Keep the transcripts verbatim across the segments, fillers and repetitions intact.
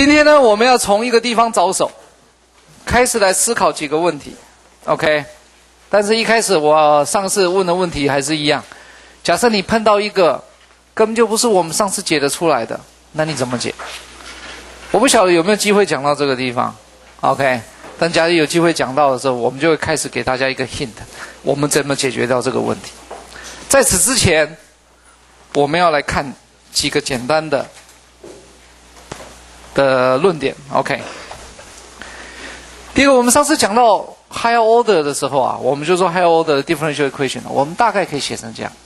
今天呢，我们要从一个地方着手，开始来思考几个问题 ，OK？ 但是一开始我上次问的问题还是一样。假设你碰到一个根本就不是我们上次解得出来的，那你怎么解？我不晓得有没有机会讲到这个地方 ，OK？ 但假如有机会讲到的时候，我们就会开始给大家一个 hint， 我们怎么解决掉这个问题。在此之前，我们要来看几个简单的的论点 ，OK？ 第一个，我们上次讲到 higher order 的时候啊，我们就说 higher order 的 differential equation， 我们大概可以写成这样。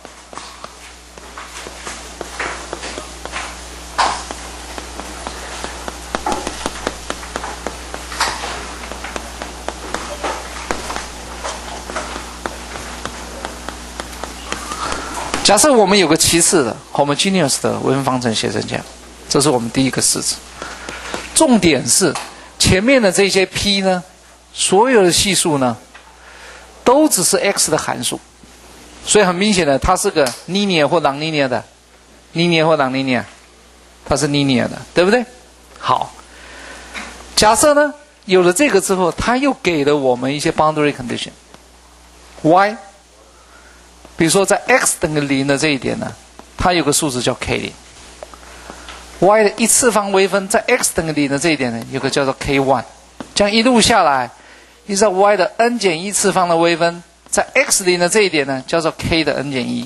假设我们有个其次的 homogeneous 的微分方程写成这样，这是我们第一个式子。重点是前面的这些 p 呢，所有的系数呢，都只是 x 的函数，所以很明显的，它是个 linear 或 non-linear 的 ，linear 或 non-linear， 它是 linear 的，对不对？好，假设呢，有了这个之后，它又给了我们一些 boundary condition，y。比如说，在 x 等于零的这一点呢，它有个数值叫 k 零。y 的一次方微分在 x 等于零的这一点呢，有个叫做 k 一。这样一路下来，依照 y 的 n 减一次方的微分，在 x 零的这一点呢，叫做 k 的 n 减一。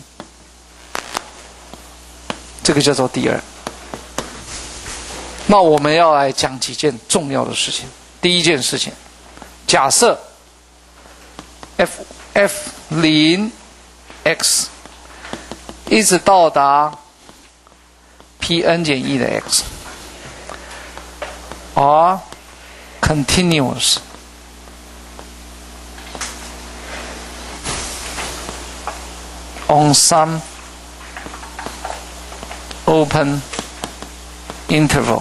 这个叫做第二。那我们要来讲几件重要的事情。第一件事情，假设 f f 零。x 一直到达 Pn 减一的 x are continuous on some open interval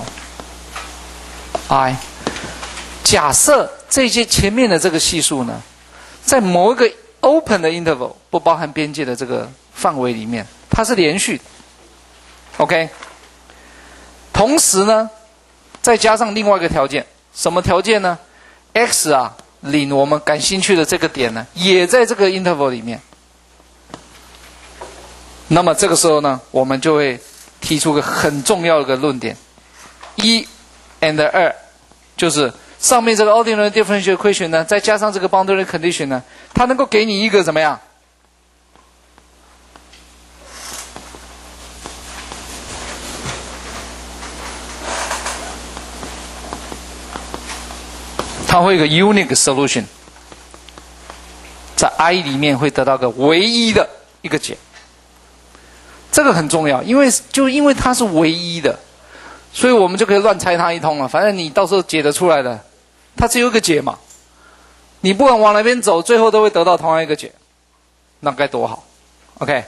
I。 假设这些前面的这个系数呢，在某一个open 的 interval 不包含边界的这个范围里面，它是连续的 ，OK。同时呢，再加上另外一个条件，什么条件呢 ？x 啊，领我们感兴趣的这个点呢，也在这个 interval 里面。那么这个时候呢，我们就会提出个很重要的一个论点，一 and 二，就是上面这个 ordinary differential equation 呢，再加上这个 boundary condition 呢，它能够给你一个怎么样？它会有一个 unique solution， 在 I 里面会得到个唯一的一个解。这个很重要，因为就因为它是唯一的，所以我们就可以乱猜它一通了。反正你到时候解得出来的，它只有一个解嘛。你不管往哪边走，最后都会得到同样一个解，那该多好 ！OK，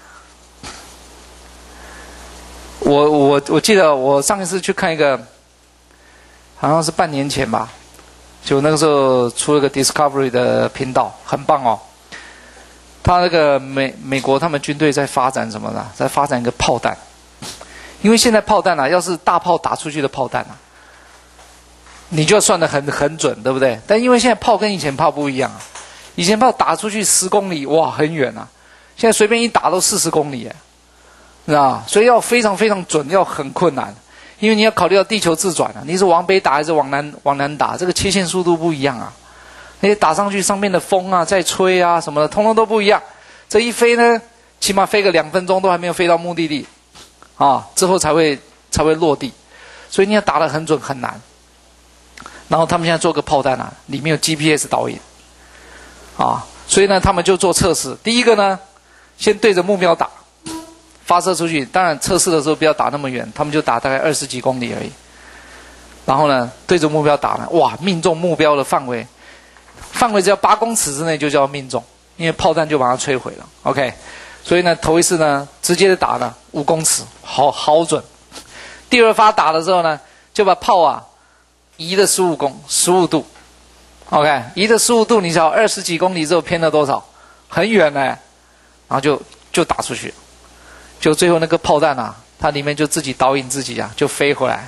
我我我记得我上一次去看一个，好像是半年前吧，就那个时候出了个 Discovery 的频道，很棒哦。他那个美美国他们军队在发展什么呢？在发展一个炮弹，因为现在炮弹啊，要是大炮打出去的炮弹啊。你就要算得很很准，对不对？但因为现在炮跟以前炮不一样啊，以前炮打出去十公里，哇，很远啊，现在随便一打都四十公里，知道吧？所以要非常非常准，要很困难，因为你要考虑到地球自转啊，你是往北打还是往南往南打，这个切线速度不一样啊，那些打上去上面的风啊，在吹啊什么的，通通都不一样。这一飞呢，起码飞个两分钟都还没有飞到目的地，啊，之后才会才会落地，所以你要打得很准很难。然后他们现在做个炮弹啊，里面有 G P S 导引，啊，所以呢，他们就做测试。第一个呢，先对着目标打，发射出去。当然测试的时候不要打那么远，他们就打大概二十几公里而已。然后呢，对着目标打呢，哇，命中目标的范围，范围只要八公尺之内就叫命中，因为炮弹就把它摧毁了。OK， 所以呢，头一次呢，直接的打呢五公尺，好好准。第二发打的时候呢，就把炮啊。移了十五公十五度 ，OK， 移了十五度，你知道二十几公里之后偏了多少？很远呢，然后就就打出去，就最后那个炮弹啊，它里面就自己导引自己啊，就飞回来，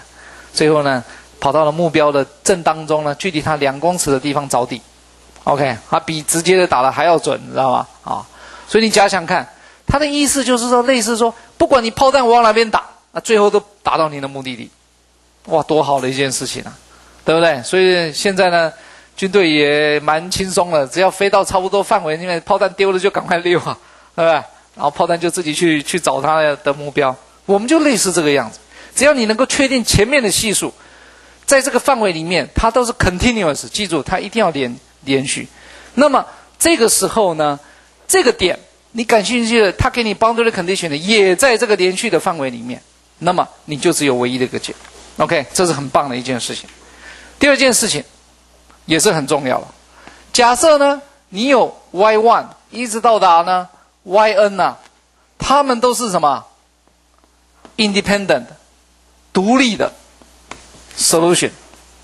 最后呢，跑到了目标的正当中呢，距离它两公尺的地方着地。OK， 它比直接的打的还要准，你知道吗？啊，所以你假想看，它的意思就是说，类似说，不管你炮弹往哪边打，那最后都达到你的目的地。哇，多好的一件事情啊，对不对？所以现在呢，军队也蛮轻松了，只要飞到差不多范围，因为炮弹丢了就赶快溜啊，对不对？然后炮弹就自己去去找它的目标。我们就类似这个样子，只要你能够确定前面的系数，在这个范围里面，它都是 continuous， 记住，它一定要连连续。那么这个时候呢，这个点你感兴趣的，它给你 boundary condition 的也在这个连续的范围里面，那么你就只有唯一的一个解。OK， 这是很棒的一件事情。第二件事情也是很重要的。假设呢，你有 Y 一 一直到达呢 Y N 啊，它们都是什么 ？independent， 独立的 solution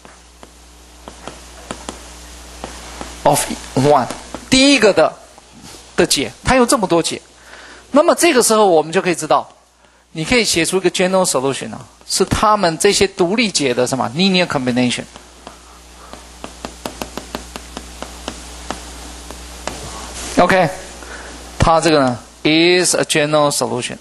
of one， 第一个的的解，它有这么多解。那么这个时候我们就可以知道，你可以写出一个 general solution 啊，是它们这些独立解的什么 linear combination。OK， 它这个呢 is a general solution。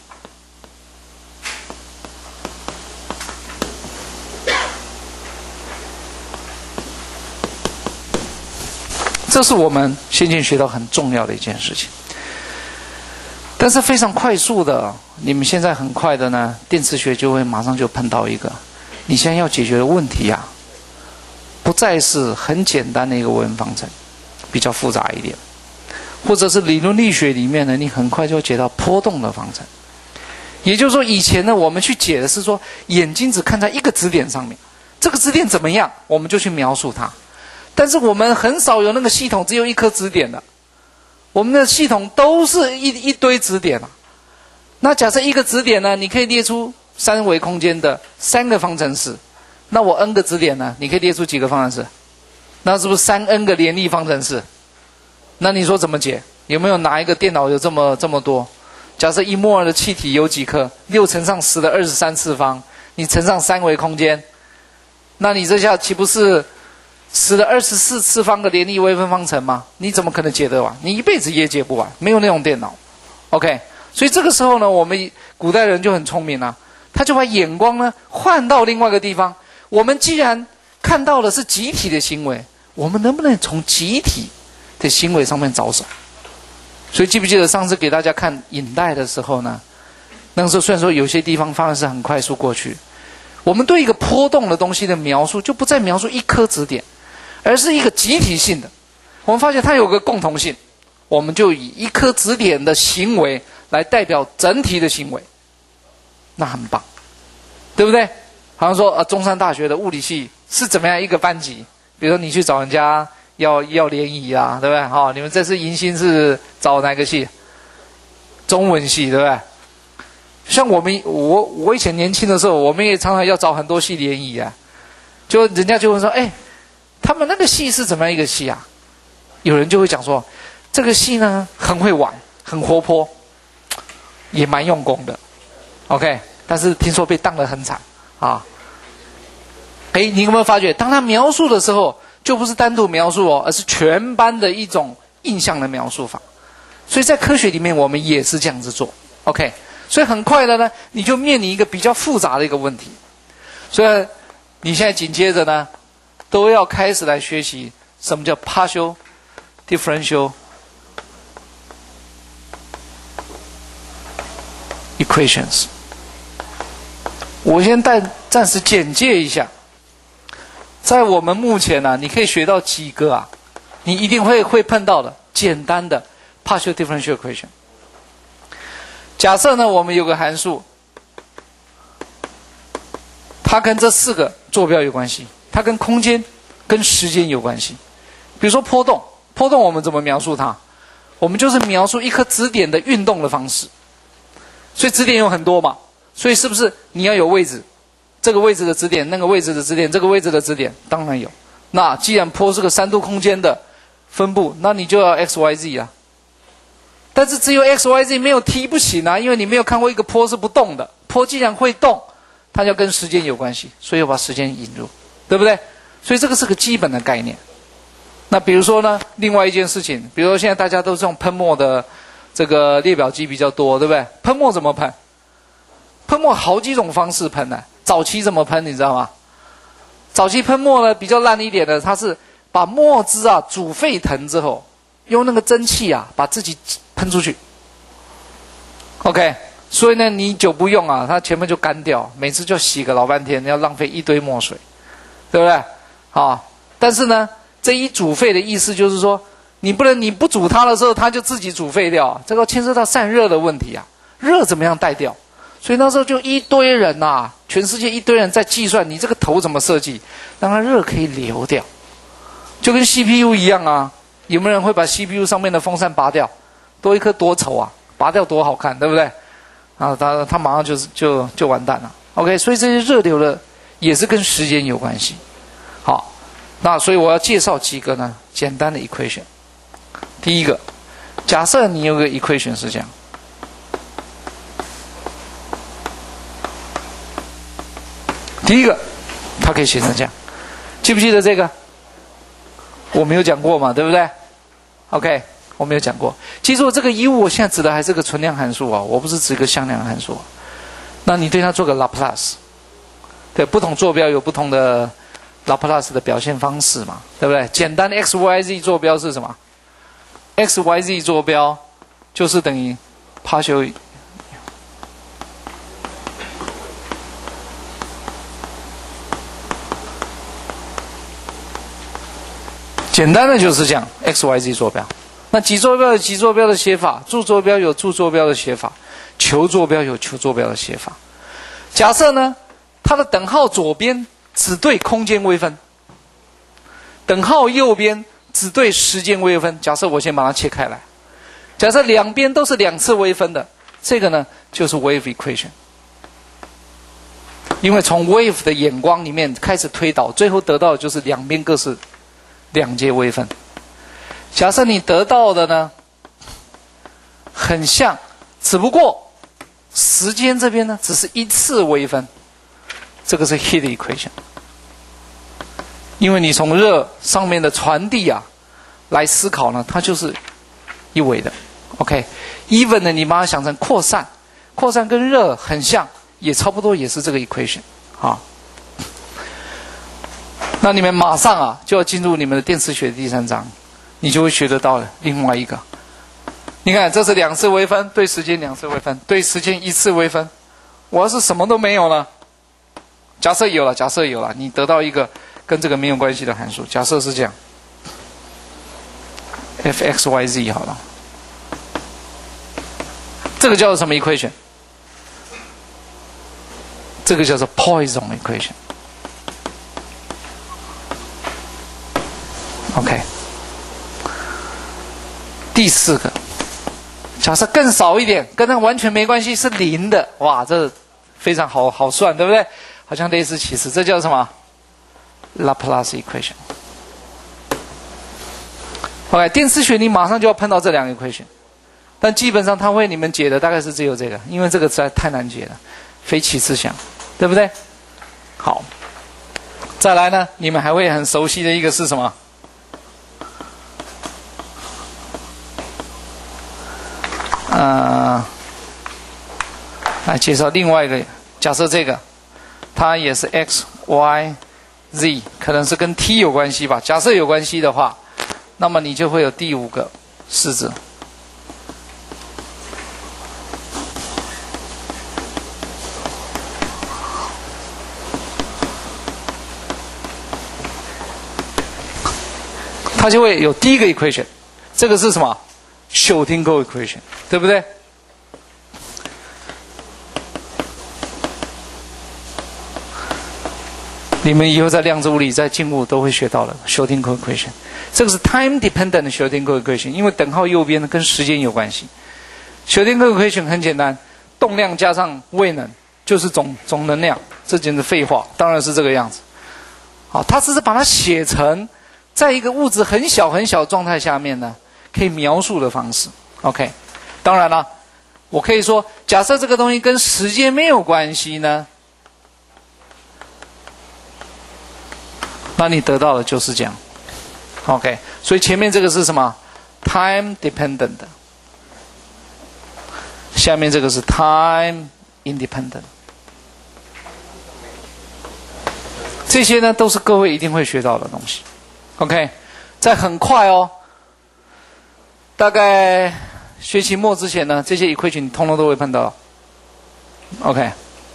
这是我们先前学到很重要的一件事情。但是非常快速的，你们现在很快的呢，电磁学就会马上就碰到一个，你现在要解决的问题啊，不再是很简单的一个微分方程，比较复杂一点，或者是理论力学里面呢，你很快就解到波动的方程。也就是说，以前呢，我们去解的是说，眼睛只看在一个指点上面，这个指点怎么样，我们就去描述它。但是我们很少有那个系统只有一颗指点的，我们的系统都是一一堆指点啊。那假设一个指点呢，你可以列出三维空间的三个方程式，那我 n 个指点呢，你可以列出几个方程式？那是不是三 n 个联立方程式？那你说怎么解？有没有哪一个电脑有这么这么多？假设一摩尔的气体有几克？六乘上十的二十三次方，你乘上三维空间，那你这下岂不是十的二十四次方的联立微分方程吗？你怎么可能解得完？你一辈子也解不完，没有那种电脑。OK， 所以这个时候呢，我们古代人就很聪明啊，他就把眼光呢换到另外一个地方。我们既然看到的是集体的行为，我们能不能从集体的行为上面着手？所以记不记得上次给大家看影带的时候呢？那个时候虽然说有些地方方案是很快速过去，我们对一个波动的东西的描述就不再描述一颗指点，而是一个集体性的。我们发现它有个共同性，我们就以一颗指点的行为来代表整体的行为，那很棒，对不对？好像说呃，中山大学的物理系是怎么样一个班级？比如说你去找人家要要联谊啊，对不对？好、哦，你们这次迎新是找哪个系？中文系，对不对？像我们我我以前年轻的时候，我们也常常要找很多系联谊啊，就人家就会说，哎，他们那个系是怎么样一个系啊？有人就会讲说，这个系呢很会玩，很活泼，也蛮用功的 ，OK， 但是听说被当得很惨啊。哎，你有没有发觉，当他描述的时候，就不是单独描述哦，而是全班的一种印象的描述法。所以在科学里面，我们也是这样子做 ，OK。所以很快的呢，你就面临一个比较复杂的一个问题。所以你现在紧接着呢，都要开始来学习什么叫 partial differential equations。我先暂暂时简介一下，在我们目前呢、啊，你可以学到几个啊，你一定会会碰到的简单的 partial differential equation。假设呢，我们有个函数，它跟这四个坐标有关系，它跟空间、跟时间有关系。比如说波动，波动我们怎么描述它？我们就是描述一颗指点的运动的方式。所以指点有很多嘛，所以是不是你要有位置？这个位置的指点，那个位置的指点，这个位置的指点，当然有。那既然波是个三度空间的分布，那你就要 x y z 啊。但是只有 x y z 没有 t 不行啊，因为你没有看过一个波是不动的。波既然会动， 它要跟时间有关系，所以要把时间引入，对不对？所以这个是个基本的概念。那比如说呢，另外一件事情，比如说现在大家都是用喷墨的这个列表机比较多，对不对？喷墨怎么喷？喷墨好几种方式喷的、啊。早期怎么喷，你知道吗？早期喷墨呢比较烂一点的，它是把墨汁啊煮沸腾之后，用那个蒸汽啊把自己喷出去。OK， 所以呢你久不用啊，它前面就干掉，每次就洗个老半天，要浪费一堆墨水，对不对？好，但是呢，这一煮沸的意思就是说，你不能你不煮它的时候，它就自己煮沸掉，这个牵涉到散热的问题啊，热怎么样带掉？所以那时候就一堆人呐、啊，全世界一堆人在计算你这个头怎么设计，让它热可以流掉，就跟 C P U 一样啊。有没有人会把 C P U 上面的风扇拔掉？多一颗多丑啊，拔掉多好看，对不对？啊，它它马上就是就就完蛋了。OK， 所以这些热流的也是跟时间有关系。好，那所以我要介绍几个呢简单的 equation。第一个，假设你有个 equation 是这样。第一个，它可以写成这样，记不记得这个？我没有讲过嘛，对不对 ？OK， 我没有讲过。记住，这个一物我现在指的还是个存量函数啊，我不是指一个向量函数。那你对它做个 Laplace， 对，不同坐标有不同的 Laplace 的表现方式嘛，对不对？简单的 x y z 坐标是什么 ？x y z 坐标就是等于 partial。简单的就是这样 ，x y z 坐标。那极坐标有极坐标的写法，柱坐标有柱坐标的写法，球坐标有球坐标的写法。假设呢，它的等号左边只对空间微分，等号右边只对时间微分。假设我先把它切开来，假设两边都是两次微分的，这个呢就是 wave equation。因为从 wave 的眼光里面开始推导，最后得到的就是两边各是两阶微分。假设你得到的呢很像，只不过时间这边呢只是一次微分，这个是 heat equation。因为你从热上面的传递啊来思考呢，它就是一维的。OK，even 呢你把它想成扩散，扩散跟热很像，也差不多也是这个 equation 啊。那你们马上啊就要进入你们的电磁学第三章，你就会学得到了另外一个。你看，这是两次微分，对时间两次微分，对时间一次微分。我要是什么都没有呢？假设有了，假设有了，你得到一个跟这个没有关系的函数。假设是这样 ，f(x,y,z) 好了，这个叫做什么 equation？ 这个叫做 Poisson equation。OK， 第四个，假设更少一点，跟它完全没关系，是零的，哇，这非常好好算，对不对？好像类似其实，这叫什么 ？Laplace equation。OK， 电磁学你马上就要碰到这两个 equation， 但基本上它会你们解的大概是只有这个，因为这个实在太难解了，非其次项，对不对？好，再来呢，你们还会很熟悉的一个是什么？呃，来介绍另外一个，假设这个，它也是 x y z， 可能是跟 t 有关系吧。假设有关系的话，那么你就会有第五个式子。它就会有第一个 equation， 这个是什么？休廷格 equation， 对不对？你们以后在量子物理、在静物都会学到的休廷格 equation。这个是 time dependent 的休廷格 equation， 因为等号右边跟时间有关系。休廷格 equation 很简单，动量加上位能就是总总能量，这简直废话，当然是这个样子。好，它只是把它写成在一个物质很小很小状态下面呢，可以描述的方式。OK， 当然了，我可以说，假设这个东西跟时间没有关系呢， 那你得到的就是这样。OK， 所以前面这个是什么 ？time dependent， 下面这个是 time independent。这些呢都是各位一定会学到的东西。OK， 在很快哦，大概学期末之前呢，这些 equation 你通通都会碰到。OK，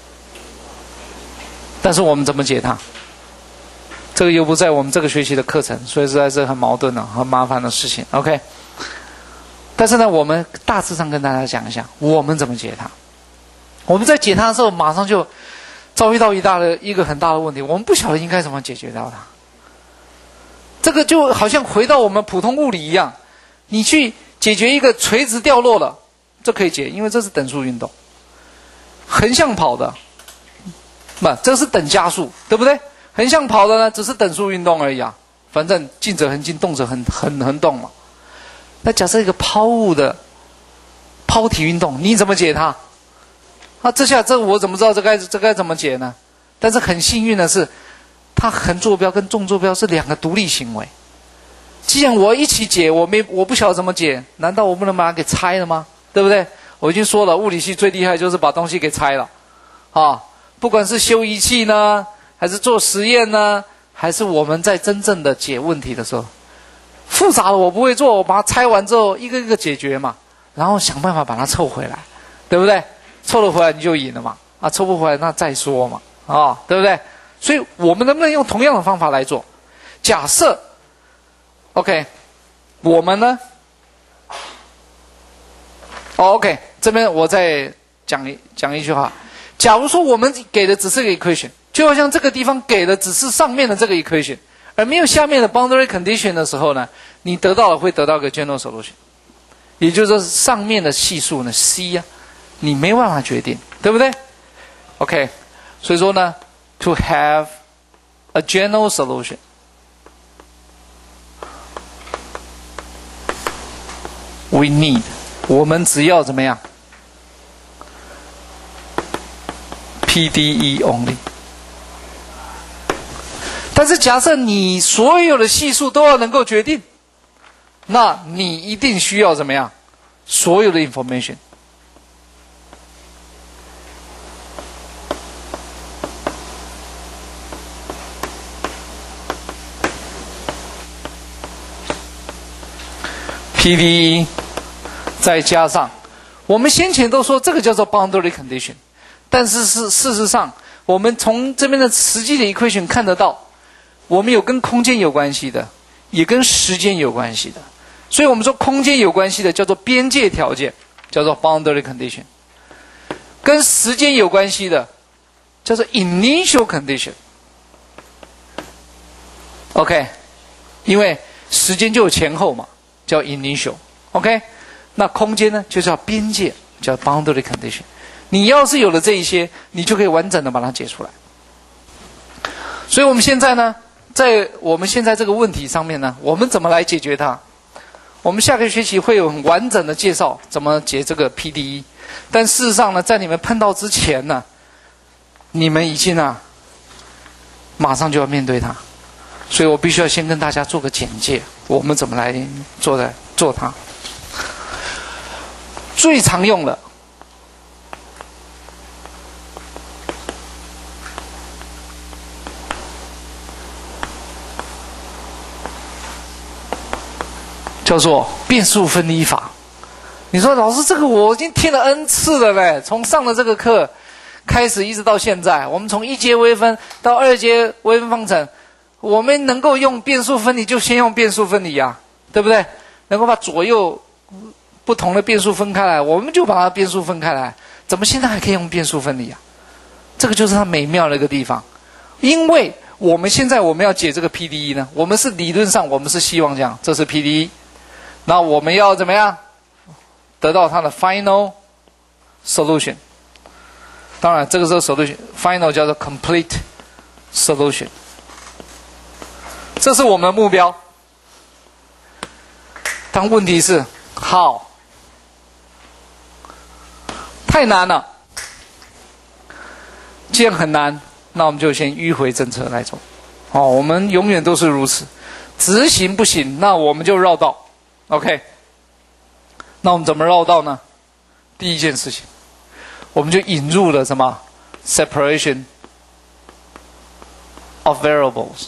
但是我们怎么解它？这个又不在我们这个学期的课程，所以实在是很矛盾的、很麻烦的事情。OK， 但是呢，我们大致上跟大家讲一下，我们怎么解它。我们在解它的时候，马上就遭遇到一大的一个很大的问题，我们不晓得应该怎么解决到它。这个就好像回到我们普通物理一样，你去解决一个垂直掉落了，这可以解，因为这是等速运动。横向跑的，不，这是等加速，对不对？横向跑的呢，只是等速运动而已啊，反正静者恒静，动者恒恒恒动嘛。那假设一个抛物的抛体运动，你怎么解它？啊，这下这我怎么知道这该这该怎么解呢？但是很幸运的是，它横坐标跟纵坐标是两个独立行为。既然我一起解，我没我不晓得怎么解，难道我不能把它给拆了吗？对不对？我已经说了，物理系最厉害就是把东西给拆了，啊，不管是修仪器呢，还是做实验呢，还是我们在真正的解问题的时候，复杂的我不会做，我把它拆完之后一个一个解决嘛，然后想办法把它凑回来，对不对？凑了回来你就赢了嘛，啊，凑不回来那再说嘛，啊，对不对？所以我们能不能用同样的方法来做？假设 ，OK， 我们呢？哦 ，OK， 这边我再讲一讲一句话。假如说我们给的只是个 equation， 就好像这个地方给的只是上面的这个 equation， 而没有下面的 boundary condition 的时候呢，你得到了会得到一个 general solution， 也就是说上面的系数呢 c 呀、啊，你没办法决定，对不对 ？OK， 所以说呢 ，to have a general solution， we need。我们只要怎么样 ？P D E only。但是假设你所有的系数都要能够决定，那你一定需要怎么样？所有的 information。P D E。再加上，我们先前都说这个叫做 boundary condition， 但是是事实上，我们从这边的实际的 equation 看得到，我们有跟空间有关系的，也跟时间有关系的。所以我们说空间有关系的叫做边界条件，叫做 boundary condition； 跟时间有关系的叫做 initial condition。OK， 因为时间就有前后嘛，叫 initial。OK。那空间呢，就叫边界，叫 boundary condition。你要是有了这一些，你就可以完整的把它解出来。所以我们现在呢，在我们现在这个问题上面呢，我们怎么来解决它？我们下个学期会有很完整的介绍怎么解这个 P D E。但事实上呢，在你们碰到之前呢，你们已经啊，马上就要面对它。所以我必须要先跟大家做个简介，我们怎么来做的做它。最常用的叫做变数分离法。你说老师，这个我已经听了 N 次了嘞，从上了这个课开始一直到现在，我们从一阶微分到二阶微分方程，我们能够用变数分离就先用变数分离啊，对不对？能够把左右不同的变数分开来，我们就把它变数分开来。怎么现在还可以用变数分离啊？这个就是它美妙的一个地方。因为我们现在我们要解这个 P D E 呢，我们是理论上我们是希望这样，这是 P D E， 那我们要怎么样得到它的 final solution？ 当然，这个时候 solution final 叫做 complete solution， 这是我们的目标。但问题是 how？太难了，既然很难，那我们就先迂回政策来走。 哦，我们永远都是如此。执行不行，那我们就绕道。OK， 那我们怎么绕道呢？第一件事情，我们就引入了什么 separation of variables。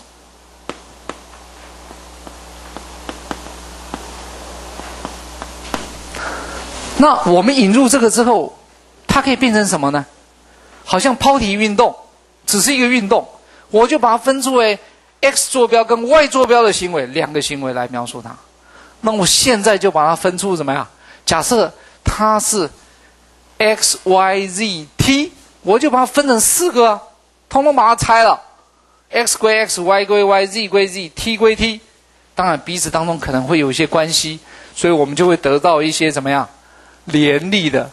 那我们引入这个之后，它可以变成什么呢？好像抛体运动，只是一个运动，我就把它分出为 X 坐标跟 Y 坐标的行为，两个行为来描述它。那我现在就把它分出怎么样？假设它是 X Y Z T， 我就把它分成四个啊，通通把它拆了 ，X 归 X，Y 归 Y，Z 归 Z，T 归 T。当然彼此当中可能会有一些关系，所以我们就会得到一些怎么样联立的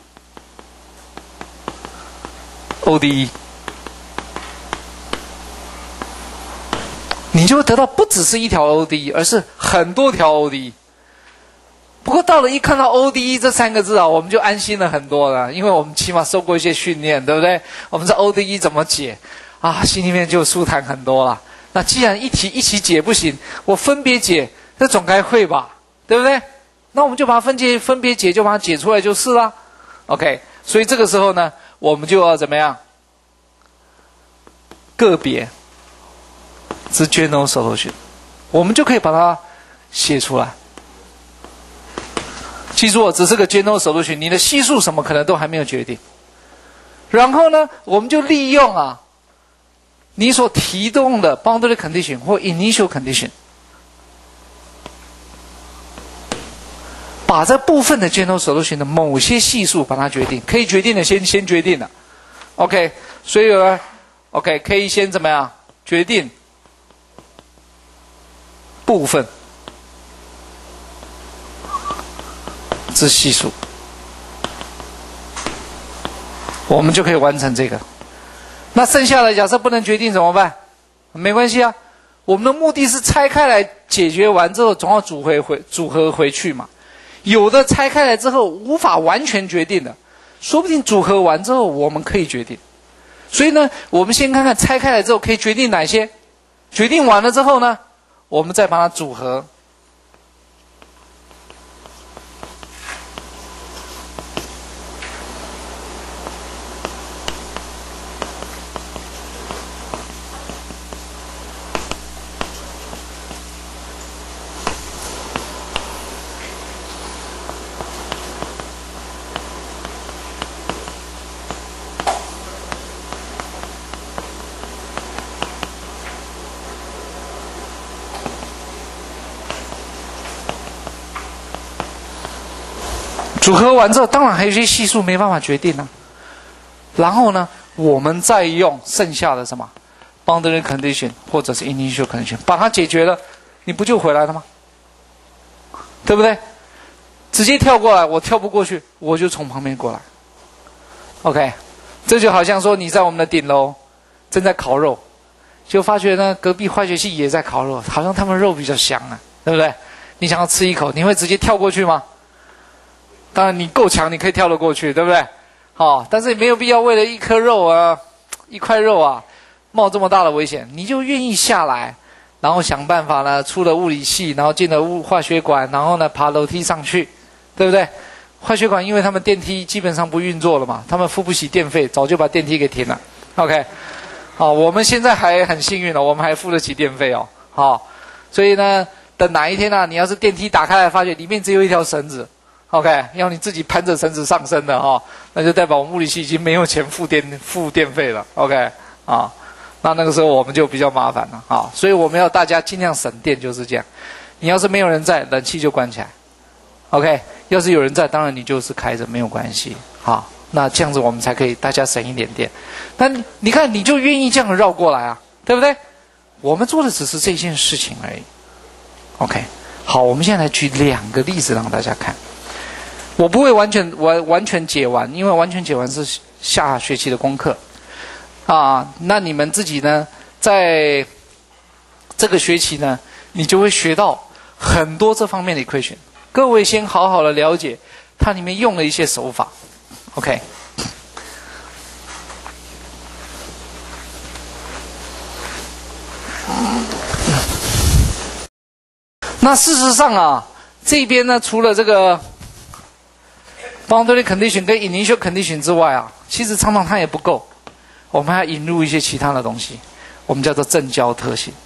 O D E。你就会得到不只是一条 O D E， 而是很多条 O D E。不过到了一看到 O D E 这三个字啊，我们就安心了很多了，因为我们起码受过一些训练，对不对？我们知道 O D E 怎么解啊，心里面就舒坦很多了。那既然一题一起解不行，我分别解，这总该会吧，对不对？那我们就把它分解分别解，就把它解出来就是了。OK， 所以这个时候呢，我们就要怎么样？个别之 general solution， 我们就可以把它写出来。记住，只是个 general solution， 你的系数什么可能都还没有决定。然后呢，我们就利用啊，你所提供的 boundary condition 或 initial condition， 把这部分的 general solution 的某些系数把它决定，可以决定的先先决定了。OK， 所以呢 ，OK 可以先怎么样决定部分之系数，我们就可以完成这个。那剩下的假设不能决定怎么办？没关系啊，我们的目的是拆开来解决完之后，总要组回回组合回去嘛。有的拆开来之后无法完全决定的，说不定组合完之后我们可以决定。所以呢，我们先看看拆开来之后可以决定哪些，决定完了之后呢，我们再把它组合。组合完之后，当然还有一些系数没办法决定啊。然后呢，我们再用剩下的什么 boundary condition 或者是 initial condition 把它解决了，你不就回来了吗？对不对？直接跳过来，我跳不过去，我就从旁边过来。OK， 这就好像说你在我们的顶楼正在烤肉，就发觉呢隔壁化学系也在烤肉，好像他们肉比较香啊，对不对？你想要吃一口，你会直接跳过去吗？当然你够强，你可以跳得过去，对不对？好、哦，但是也没有必要为了一颗肉啊，一块肉啊，冒这么大的危险。你就愿意下来，然后想办法呢，出了物理系，然后进了物化学馆，然后呢爬楼梯上去，对不对？化学馆因为他们电梯基本上不运作了嘛，他们付不起电费，早就把电梯给停了。OK， 好，我们现在还很幸运了，我们还付得起电费哦。好，所以呢，等哪一天呢、啊，你要是电梯打开来，发觉里面只有一条绳子。OK， 要你自己攀着绳子上升的哈、哦，那就代表我们物理系已经没有钱付电付电费了。OK， 啊，那那个时候我们就比较麻烦了啊，所以我们要大家尽量省电，就是这样。你要是没有人在，冷气就关起来。OK， 要是有人在，当然你就是开着，没有关系。好，那这样子我们才可以大家省一点电。但你看，你就愿意这样绕过来啊，对不对？我们做的只是这件事情而已。OK， 好，我们现在来举两个例子让大家看。我不会完全完完全解完，因为完全解完是下学期的功课啊。那你们自己呢，在这个学期呢，你就会学到很多这方面的 equation。各位先好好的了解它里面用了一些手法。OK， 嗯那事实上啊，这边呢，除了这个 boundary condition 跟 initial condition 之外啊，其实常常它也不够，我们还要引入一些其他的东西，我们叫做正交特性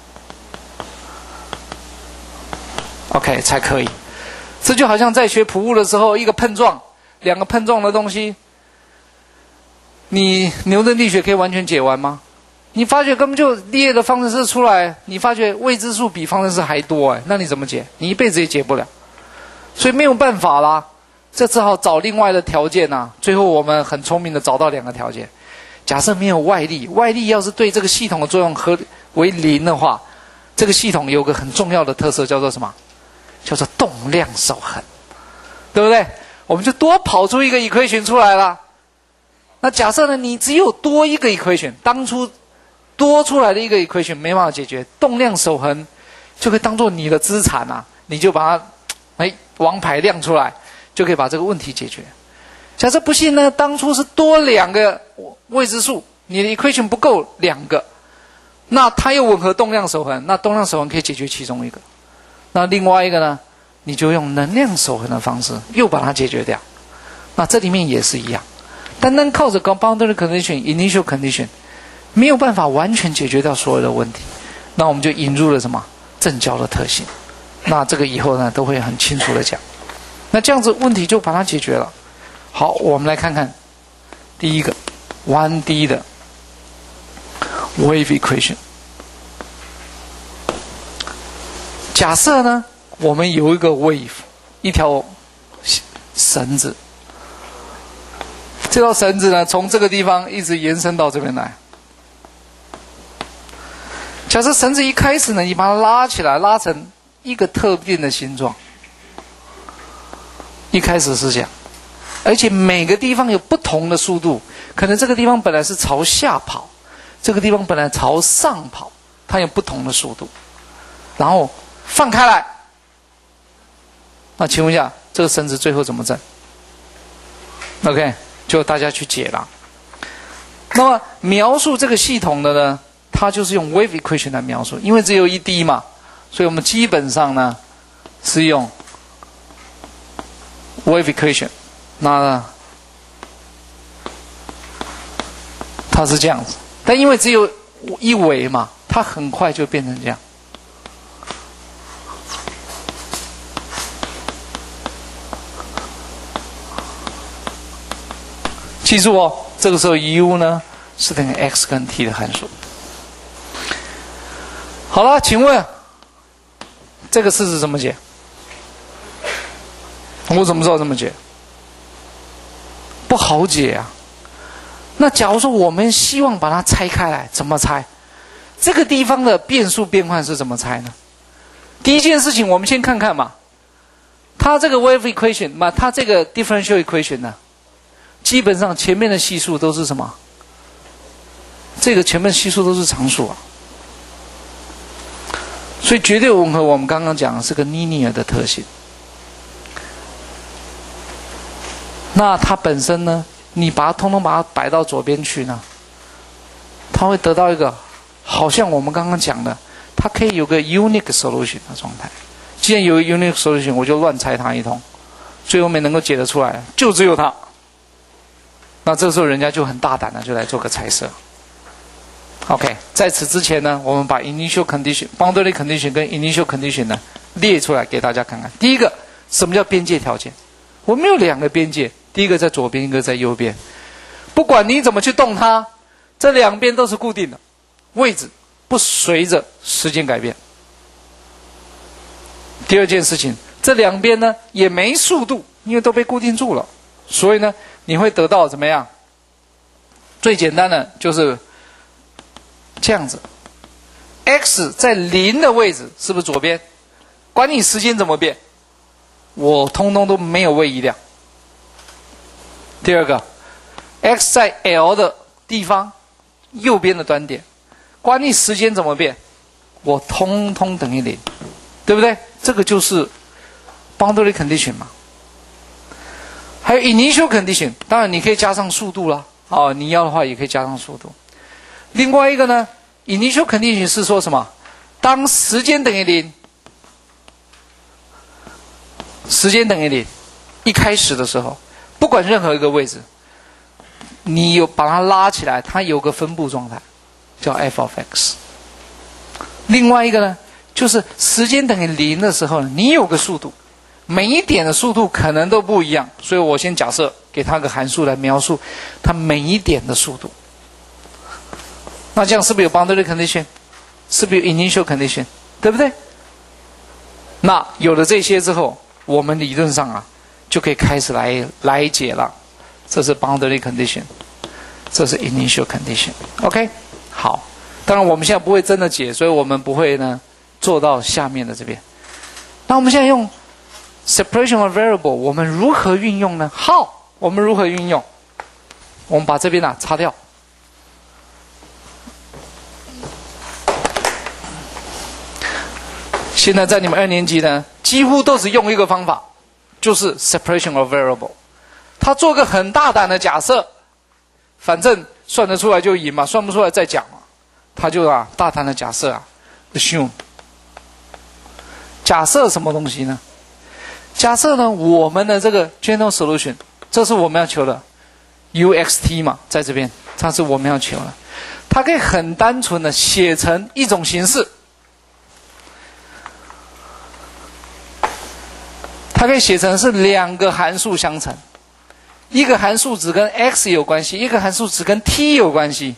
，OK 才可以。这就好像在学普物的时候，一个碰撞，两个碰撞的东西，你牛顿力学可以完全解完吗？你发觉根本就列的方程式出来，你发觉未知数比方程式还多哎，那你怎么解？你一辈子也解不了，所以没有办法啦，这只好找另外的条件啊。最后我们很聪明的找到两个条件：假设没有外力，外力要是对这个系统的作用和为零的话，这个系统有个很重要的特色，叫做什么？叫做动量守恒，对不对？我们就多跑出一个 equation 出来了。那假设呢，你只有多一个 equation， 当初多出来的一个 equation 没办法解决，动量守恒就可以当做你的资产啊，你就把它哎王牌亮出来，就可以把这个问题解决。假设不信呢，当初是多两个未知数，你的 equation 不够两个，那它又吻合动量守恒，那动量守恒可以解决其中一个，那另外一个呢，你就用能量守恒的方式又把它解决掉。那这里面也是一样，单单靠着 boundary condition、initial condition 没有办法完全解决掉所有的问题，那我们就引入了什么正交的特性。那这个以后呢都会很清楚的讲。那这样子问题就把它解决了。好，我们来看看第一个 one D 的 wave equation。假设呢，我们有一个 wave， 一条绳子，这条绳子呢从这个地方一直延伸到这边来。假设绳子一开始呢，你把它拉起来，拉成一个特定的形状，一开始是这样，而且每个地方有不同的速度，可能这个地方本来是朝下跑，这个地方本来朝上跑，它有不同的速度，然后放开来。那请问一下，这个绳子最后怎么整 ？OK， 就大家去解了。那么描述这个系统的呢，它就是用 wave equation 来描述，因为只有一 D 嘛，所以我们基本上呢是用 wave equation。那呢，它是这样子，但因为只有一维嘛，它很快就变成这样。记住哦，这个时候 u 呢是等于 x 跟 t 的函数。好了，请问这个式子怎么解？我怎么知道怎么解？不好解啊。那假如说我们希望把它拆开来，怎么拆？这个地方的变数变换是怎么拆呢？第一件事情，我们先看看嘛，它这个 wave equation 嘛，它这个 differential equation 呢，基本上前面的系数都是什么？这个前面系数都是常数啊，所以绝对吻合我们刚刚讲的是个 linear 的特性。那它本身呢，你把它通通把它摆到左边去呢，它会得到一个好像我们刚刚讲的，它可以有个 unique solution 的状态。既然有 unique solution， 我就乱猜它一通，最后面能够解得出来就只有它。那这时候人家就很大胆的就来做个猜测。OK， 在此之前呢，我们把 initial condition、boundary condition 跟 initial condition 呢列出来给大家看看。第一个，什么叫边界条件？我们有两个边界，第一个在左边，一个在右边。不管你怎么去动它，这两边都是固定的，位置不随着时间改变。第二件事情，这两边呢也没速度，因为都被固定住了，所以呢你会得到怎么样？最简单的就是这样子 ，x 在零的位置是不是左边？管你时间怎么变，我通通都没有位移量。第二个 ，x 在 L 的地方右边的端点，管你时间怎么变，我通通等于零，对不对？这个就是 boundary condition 嘛。还有 initial condition， 当然你可以加上速度啦，哦，你要的话也可以加上速度。另外一个呢 ，initial condition 是说什么？当时间等于零， 时间等于零，一开始的时候，不管任何一个位置，你有把它拉起来，它有个分布状态，叫 f of x。另外一个呢，就是时间等于零的时候，你有个速度，每一点的速度可能都不一样，所以我先假设给它个函数来描述它每一点的速度。那这样是不是有 boundary condition？ 是不是有 initial condition？ 对不对？那有了这些之后，我们理论上啊，就可以开始来来解了。这是 boundary condition， 这是 initial condition。OK， 好。当然我们现在不会真的解，所以我们不会呢做到下面的这边。那我们现在用 separation of variable， 我们如何运用呢？好，我们如何运用？我们把这边啊擦掉。现在在你们二年级呢，几乎都只用一个方法，就是 separation of variable。他做个很大胆的假设，反正算得出来就赢嘛，算不出来再讲嘛。他就啊大胆的假设啊 ，assume。假设什么东西呢？假设呢我们的这个 general solution， 这是我们要求的 uxt 嘛，在这边，它是我们要求的。它可以很单纯的写成一种形式。它可以写成是两个函数相乘，一个函数只跟 x 有关系，一个函数只跟 t 有关系。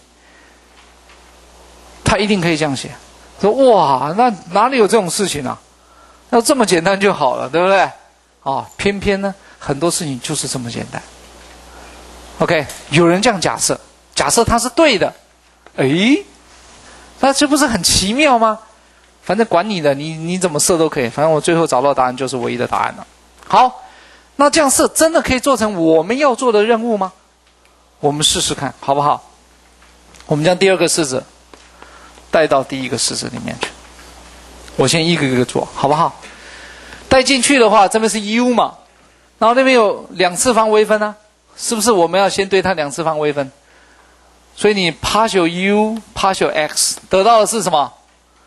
它一定可以这样写，说哇，那哪里有这种事情啊？要这么简单就好了，对不对？啊，偏偏呢，很多事情就是这么简单。OK， 有人这样假设，假设它是对的，诶，那这不是很奇妙吗？反正管你的，你你怎么设都可以，反正我最后找到答案就是唯一的答案了。好，那这样设真的可以做成我们要做的任务吗？我们试试看，好不好？我们将第二个式子带到第一个式子里面去。我先一个一个做，好不好？带进去的话，这边是 u 嘛，然后那边有两次方微分啊，是不是我们要先对它两次方微分？所以你 partial u partial x 得到的是什么？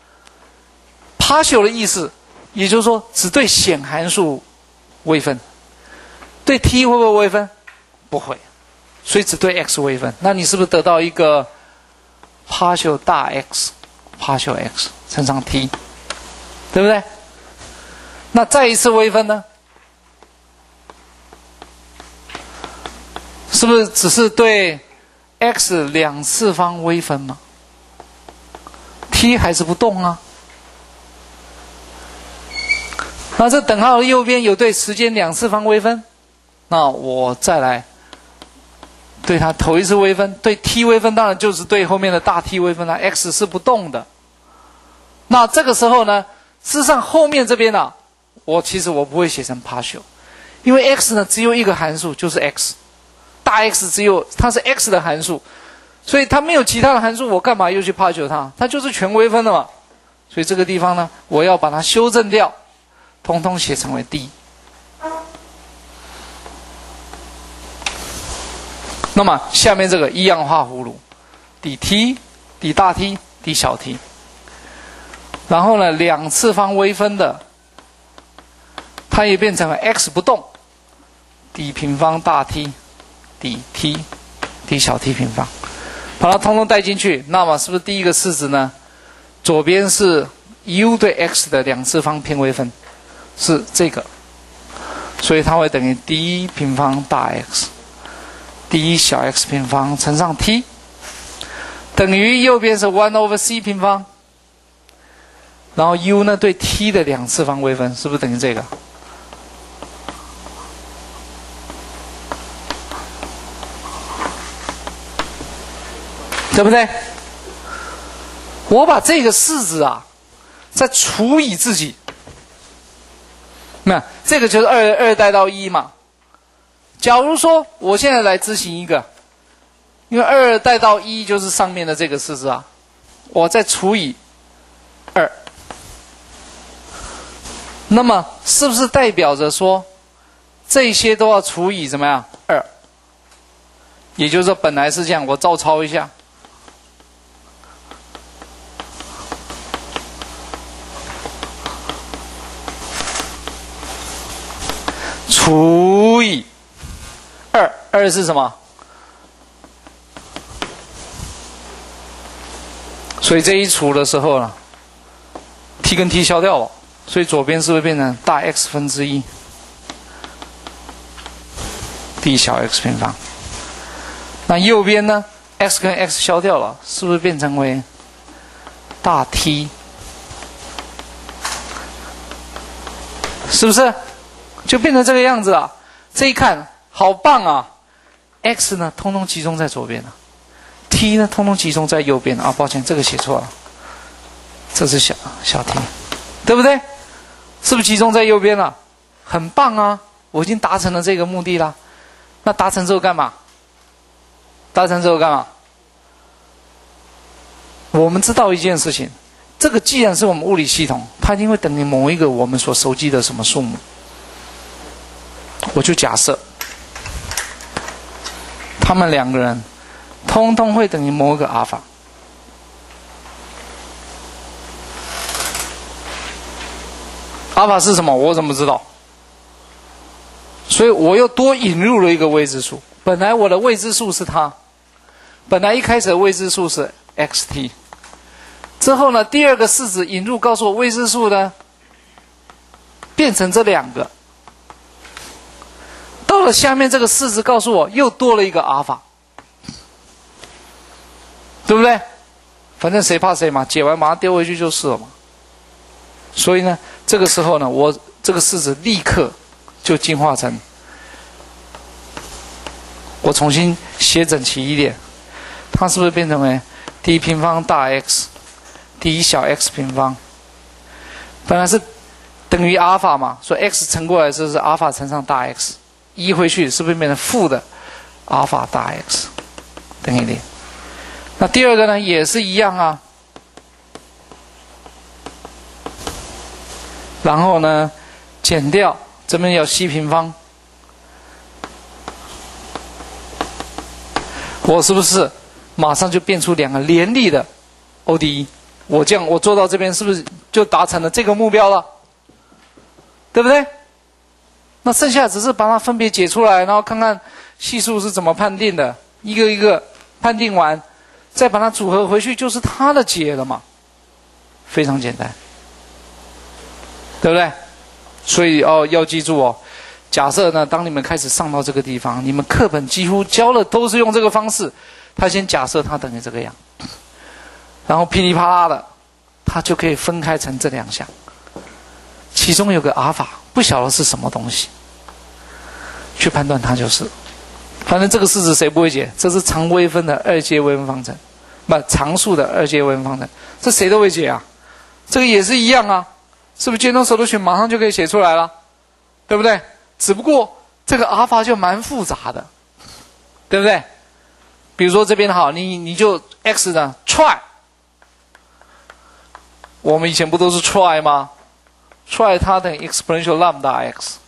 partial 的意思，也就是说只对显函数微分，对 t 会不会微分？不会，所以只对 x 微分。那你是不是得到一个 partial 大 x partial x 乘上 t， 对不对？那再一次微分呢？是不是只是对 x 两次方微分吗？ t 还是不动啊？那这等号的右边有对时间两次方微分，那我再来对它头一次微分，对 t 微分当然就是对后面的大 T 微分了 ，x 是不动的。那这个时候呢，事实上后面这边啊，我其实我不会写成 partial， 因为 x 呢只有一个函数就是 x， 大 X 只有它是 x 的函数，所以它没有其他的函数，我干嘛又去 partial 它？它就是全微分的嘛。所以这个地方呢，我要把它修正掉。通通写成为 d。那么下面这个一样画葫芦 ，dt、d 大 T、d 小 t。然后呢，两次方微分的，它也变成了 x 不动 ，d 平方大 T、d t、d 小 t 平方，把它通通带进去。那么是不是第一个式子呢？左边是 u 对 x 的两次方偏微分。是这个，所以它会等于 d 平方大 x，d 小 x 平方乘上 t， 等于右边是 one over c 平方，然后 u 呢对 t 的两次方微分，是不是等于这个？对不对？我把这个式子啊，再除以自己。那这个就是二二带到一嘛。假如说我现在来执行一个，因为二带到一就是上面的这个式子啊，我再除以二，那么是不是代表着说这些都要除以怎么样二？也就是说本来是这样，我照抄一下。 除以二，二是什么？所以这一除的时候呢 ，t 跟 t 消掉了，所以左边是不是变成大 x 分之一 d 小 x 平方？那右边呢 ，x 跟 x 消掉了，是不是变成为大 T？ 是不是？就变成这个样子了。这一看，好棒啊 ！x 呢，通通集中在左边了。t 呢，通通集中在右边啊！抱歉，这个写错了，这是小小 t， 对不对？是不是集中在右边了？很棒啊！我已经达成了这个目的啦。那达成之后干嘛？达成之后干嘛？我们知道一件事情，这个既然是我们物理系统，它一定会等于某一个我们所熟悉的什么数目。我就假设，他们两个人通通会等于某一个阿尔法。阿尔法是什么？我怎么知道？所以我又多引入了一个未知数。本来我的未知数是它，本来一开始的未知数是 xt， 之后呢，第二个式子引入告诉我未知数呢，变成这两个。到了下面这个式子告诉我又多了一个阿尔法。对不对？反正谁怕谁嘛，解完马上丢回去就是了嘛。所以呢，这个时候呢，我这个式子立刻就进化成，我重新写整齐一点，它是不是变成为 d 平方大 x，d 小 x 平方？本来是等于阿尔法嘛，所以 x 乘过来就是阿尔法乘上大 x， 移回去是不是变成负的阿尔法大 x 等于零？那第二个呢，也是一样啊。然后呢，减掉这边有 c 平方，我是不是马上就变出两个联立的 O D E？ 我这样我做到这边是不是就达成了这个目标了？对不对？那剩下只是把它分别解出来，然后看看系数是怎么判定的，一个一个判定完。再把它组合回去，就是它的解了嘛，非常简单，对不对？所以哦，要记住哦，假设呢，当你们开始上到这个地方，你们课本几乎教的都是用这个方式，他先假设它等于这个样，然后噼里啪啦的，它就可以分开成这两项，其中有个阿尔法，不晓得是什么东西，去判断它就是。反正这个式子谁不会解？这是常微分的二阶微分方程，不常数的二阶微分方程，这谁都会解啊。这个也是一样啊，是不是general solution马上就可以写出来了，对不对？只不过这个阿尔法就蛮复杂的，对不对？比如说这边好，你你就 x 的 try， 我们以前不都是 try 吗 ？try 它等于 exponential lambda x，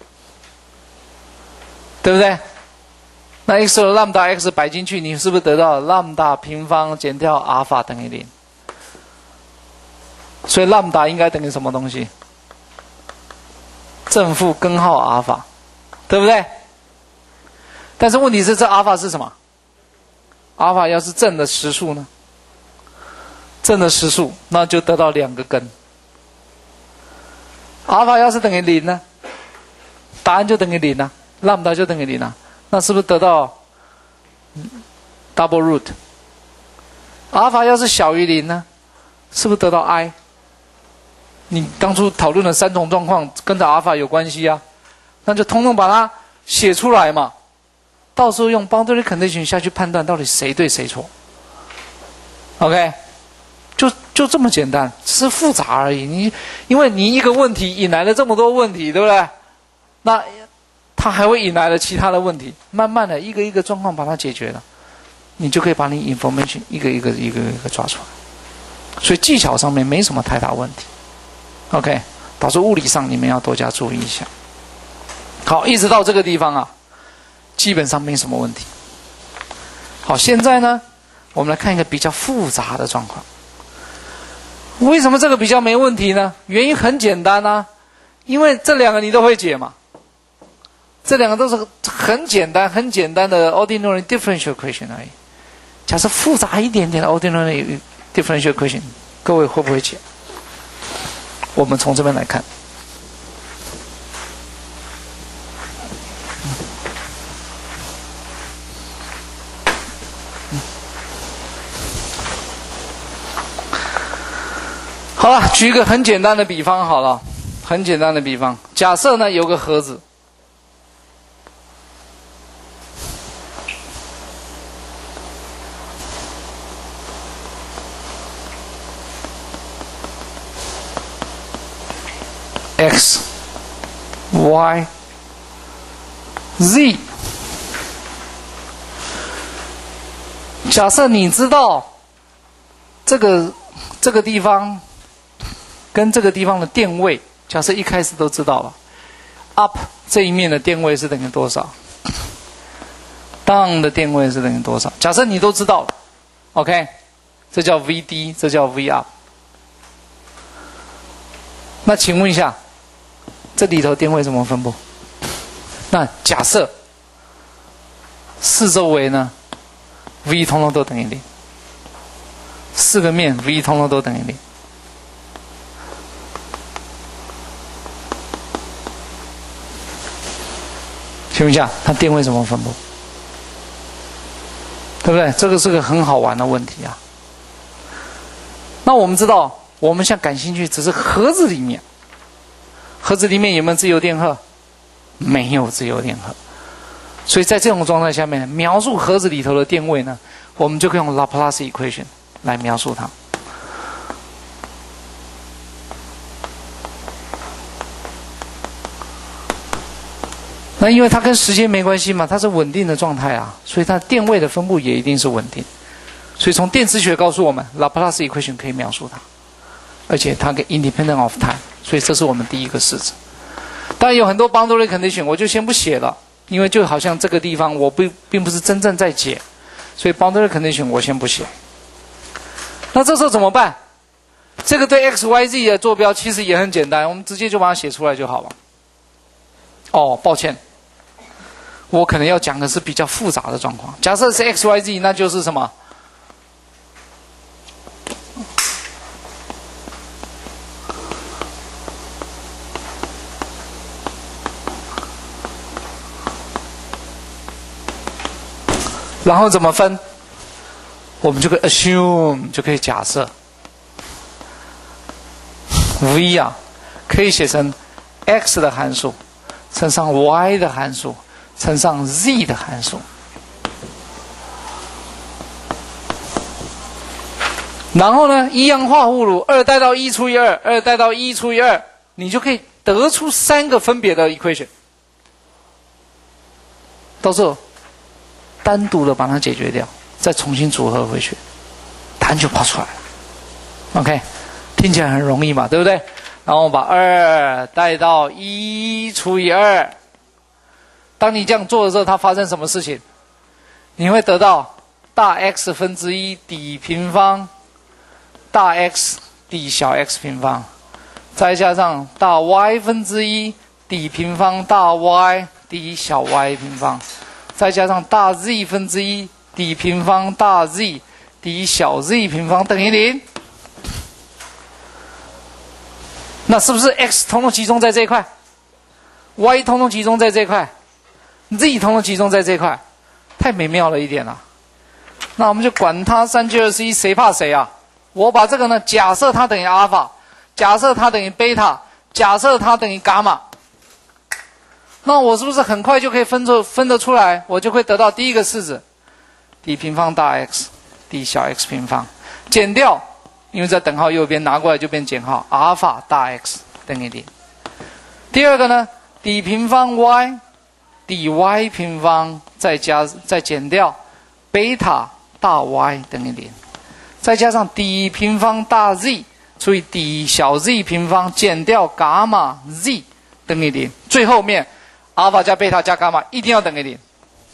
对不对？那 x 的 lambda x 摆进去，你是不是得到 lambda 平方减掉阿尔法等于零？所以 lambda 应该等于什么东西？正负根号阿尔法，对不对？但是问题是，这阿尔法是什么？阿尔法要是正的实数呢？正的实数，那就得到两个根。阿尔法要是等于零呢？答案就等于零啊 ，lambda 就等于零啊。那是不是得到 double root？ 阿尔法要是小于零呢，是不是得到 i？ 你当初讨论的三种状况跟着阿尔法有关系啊，那就通通把它写出来嘛。到时候用 boundary condition 下去判断到底谁对谁错。OK， 就就这么简单，只是复杂而已。你因为你一个问题引来了这么多问题，对不对？那它还会引来了其他的问题，慢慢的一个一个状况把它解决了，你就可以把你 information 一个一个一个一个抓出来。所以技巧上面没什么太大问题。OK， 导致物理上你们要多加注意一下。好，一直到这个地方啊，基本上没什么问题。好，现在呢，我们来看一个比较复杂的状况。为什么这个比较没问题呢？原因很简单啊，因为这两个你都会解嘛。 这两个都是很简单、很简单的 ordinary differential equation 而已。假设复杂一点点的 ordinary differential equation， 各位会不会解？我们从这边来看。好了，举一个很简单的比方好了，很简单的比方，假设呢有个盒子，x y z， 假设你知道这个这个地方跟这个地方的电位，假设一开始都知道了 ，up 这一面的电位是等于多少 ，down 的电位是等于多少？假设你都知道了 ，OK， 这叫 V D， 这叫 V up。那请问一下，这里头电位怎么分布？那假设四周围呢 ，V 通通都等于零，四个面 V 通通都等于零。请问一下，它电位怎么分布？对不对？这个是个很好玩的问题啊。那我们知道，我们现在感兴趣只是盒子里面，盒子里面有没有自由电荷？没有自由电荷。所以在这种状态下面，描述盒子里头的电位呢，我们就可以用 Laplace equation 来描述它。那因为它跟时间没关系嘛，它是稳定的状态啊，所以它电位的分布也一定是稳定。所以从电磁学告诉我们 ，Laplace equation 可以描述它，而且它可以 independent of time， 所以这是我们第一个式子。当然有很多 boundary condition， 我就先不写了，因为就好像这个地方我不并不是真正在解，所以 boundary condition 我先不写。那这时候怎么办？这个对 x y z 的坐标其实也很简单，我们直接就把它写出来就好了。哦，抱歉。我可能要讲的是比较复杂的状况。假设是 x y z， 那就是什么？然后怎么分？我们就可以 assume， 就可以假设 v 啊，可以写成 x 的函数乘上 y 的函数乘上 z 的函数，然后呢，一样化互鲁，二带到一除以二，二带到一除以二，你就可以得出三个分别的 equation。到时候单独的把它解决掉，再重新组合回去，答案就跑出来了。OK， 听起来很容易嘛，对不对？然后把二带到一除以二。当你这样做的时候，它发生什么事情？你会得到大 X 分之一底平方大 X 底小 x 平方，再加上大 Y 分之一底平方大 Y 底小 y 平方，再加上大 Z 分之一底平方大 Z 底小 z 平方等于零。那是不是 x 统统集中在这一块 ，y 统统集中在这一块 ，z 统统集中在这一块？太美妙了一点了。那我们就管它三七二十一，谁怕谁啊？我把这个呢，假设它等于阿尔法，假设它等于贝塔，假设它等于伽马。那我是不是很快就可以分出分得出来？我就会得到第一个式子，底平方大 x 底小 x 平方，减掉，因为在等号右边拿过来就变减号，阿尔法大 x 等于零。第二个呢，底平方 y 底 y 平方再加再减掉贝塔大 y 等于零，再加上底平方大 z 除以底小 z 平方减掉伽马 z 等于零，最后面阿尔法加贝塔加伽马一定要等于零，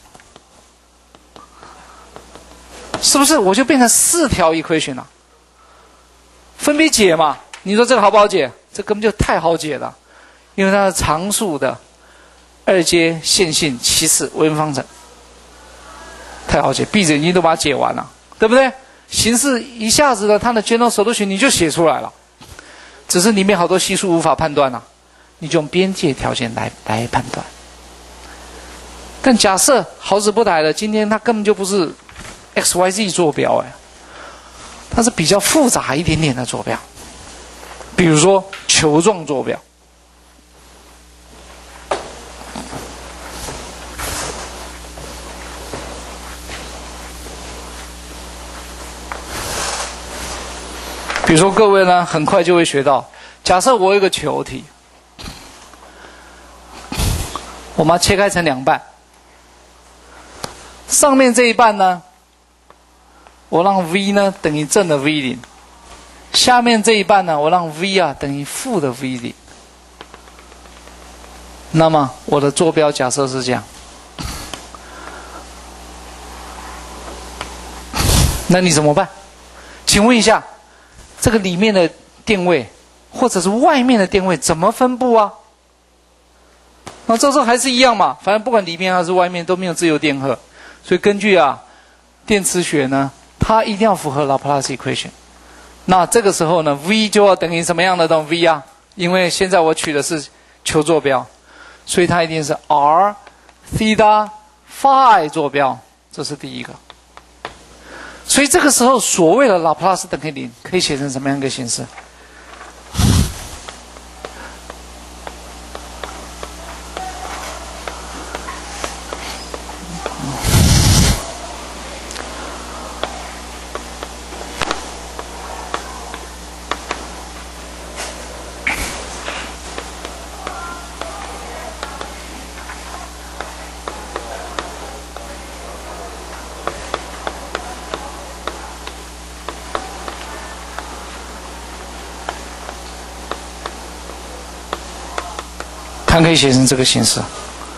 是不是我就变成四条 equation 了？分别解嘛？你说这个好不好解？这根本就太好解了，因为它是常数的二阶线性其次微分方程，太好解，闭着眼睛都把它解完了，对不对？形式一下子的它的 general solution 你就写出来了，只是里面好多系数无法判断啊，你就用边界条件来来判断。但假设好死不歹的，今天它根本就不是 X Y Z 坐标哎，它是比较复杂一点点的坐标，比如说球状坐标。比如说各位呢，很快就会学到，假设我有一个球体，我们要切开成两半，上面这一半呢，我让 v 呢等于正的 v 零，下面这一半呢，我让 v 啊等于负的 v 零。那么我的坐标假设是这样，那你怎么办？请问一下，这个里面的电位或者是外面的电位怎么分布啊？那这时候还是一样嘛，反正不管里面还是外面都没有自由电荷，所以根据啊电磁学呢，它一定要符合 Laplace equation。那这个时候呢 ，v 就要等于什么样的东西 v 啊？因为现在我取的是球坐标，所以它一定是 r theta phi 坐标，这是第一个。所以这个时候所谓的拉普拉斯等于零可以写成什么样一个形式？它可以写成这个形式，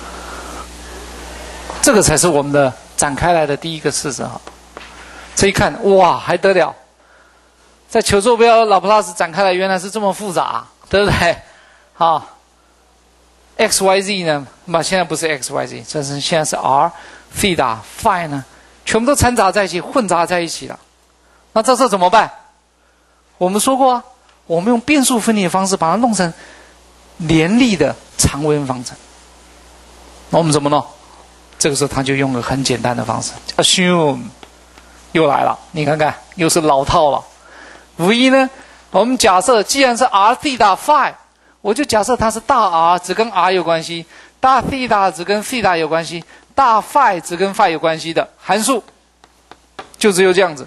这个才是我们的展开来的第一个式子哈。这一看，哇，还得了！在球坐标拉普拉斯展开来原来是这么复杂，对不对？好 ，x y z 呢？那现在不是 x y z， 这是现在是 r theta phi 呢，全部都掺杂在一起，混杂在一起了。那这时候怎么办？我们说过啊，我们用变数分离的方式把它弄成联立的常微分方程。那我们怎么弄？这个时候他就用了很简单的方式 ，assume 又来了，你看看又是老套了。v 呢，我们假设既然是 r theta phi， 我就假设它是大 R 只跟 R 有关系，大 theta 只跟 theta 有关系，大 phi 只跟 phi 有关系的函数，就只有这样子。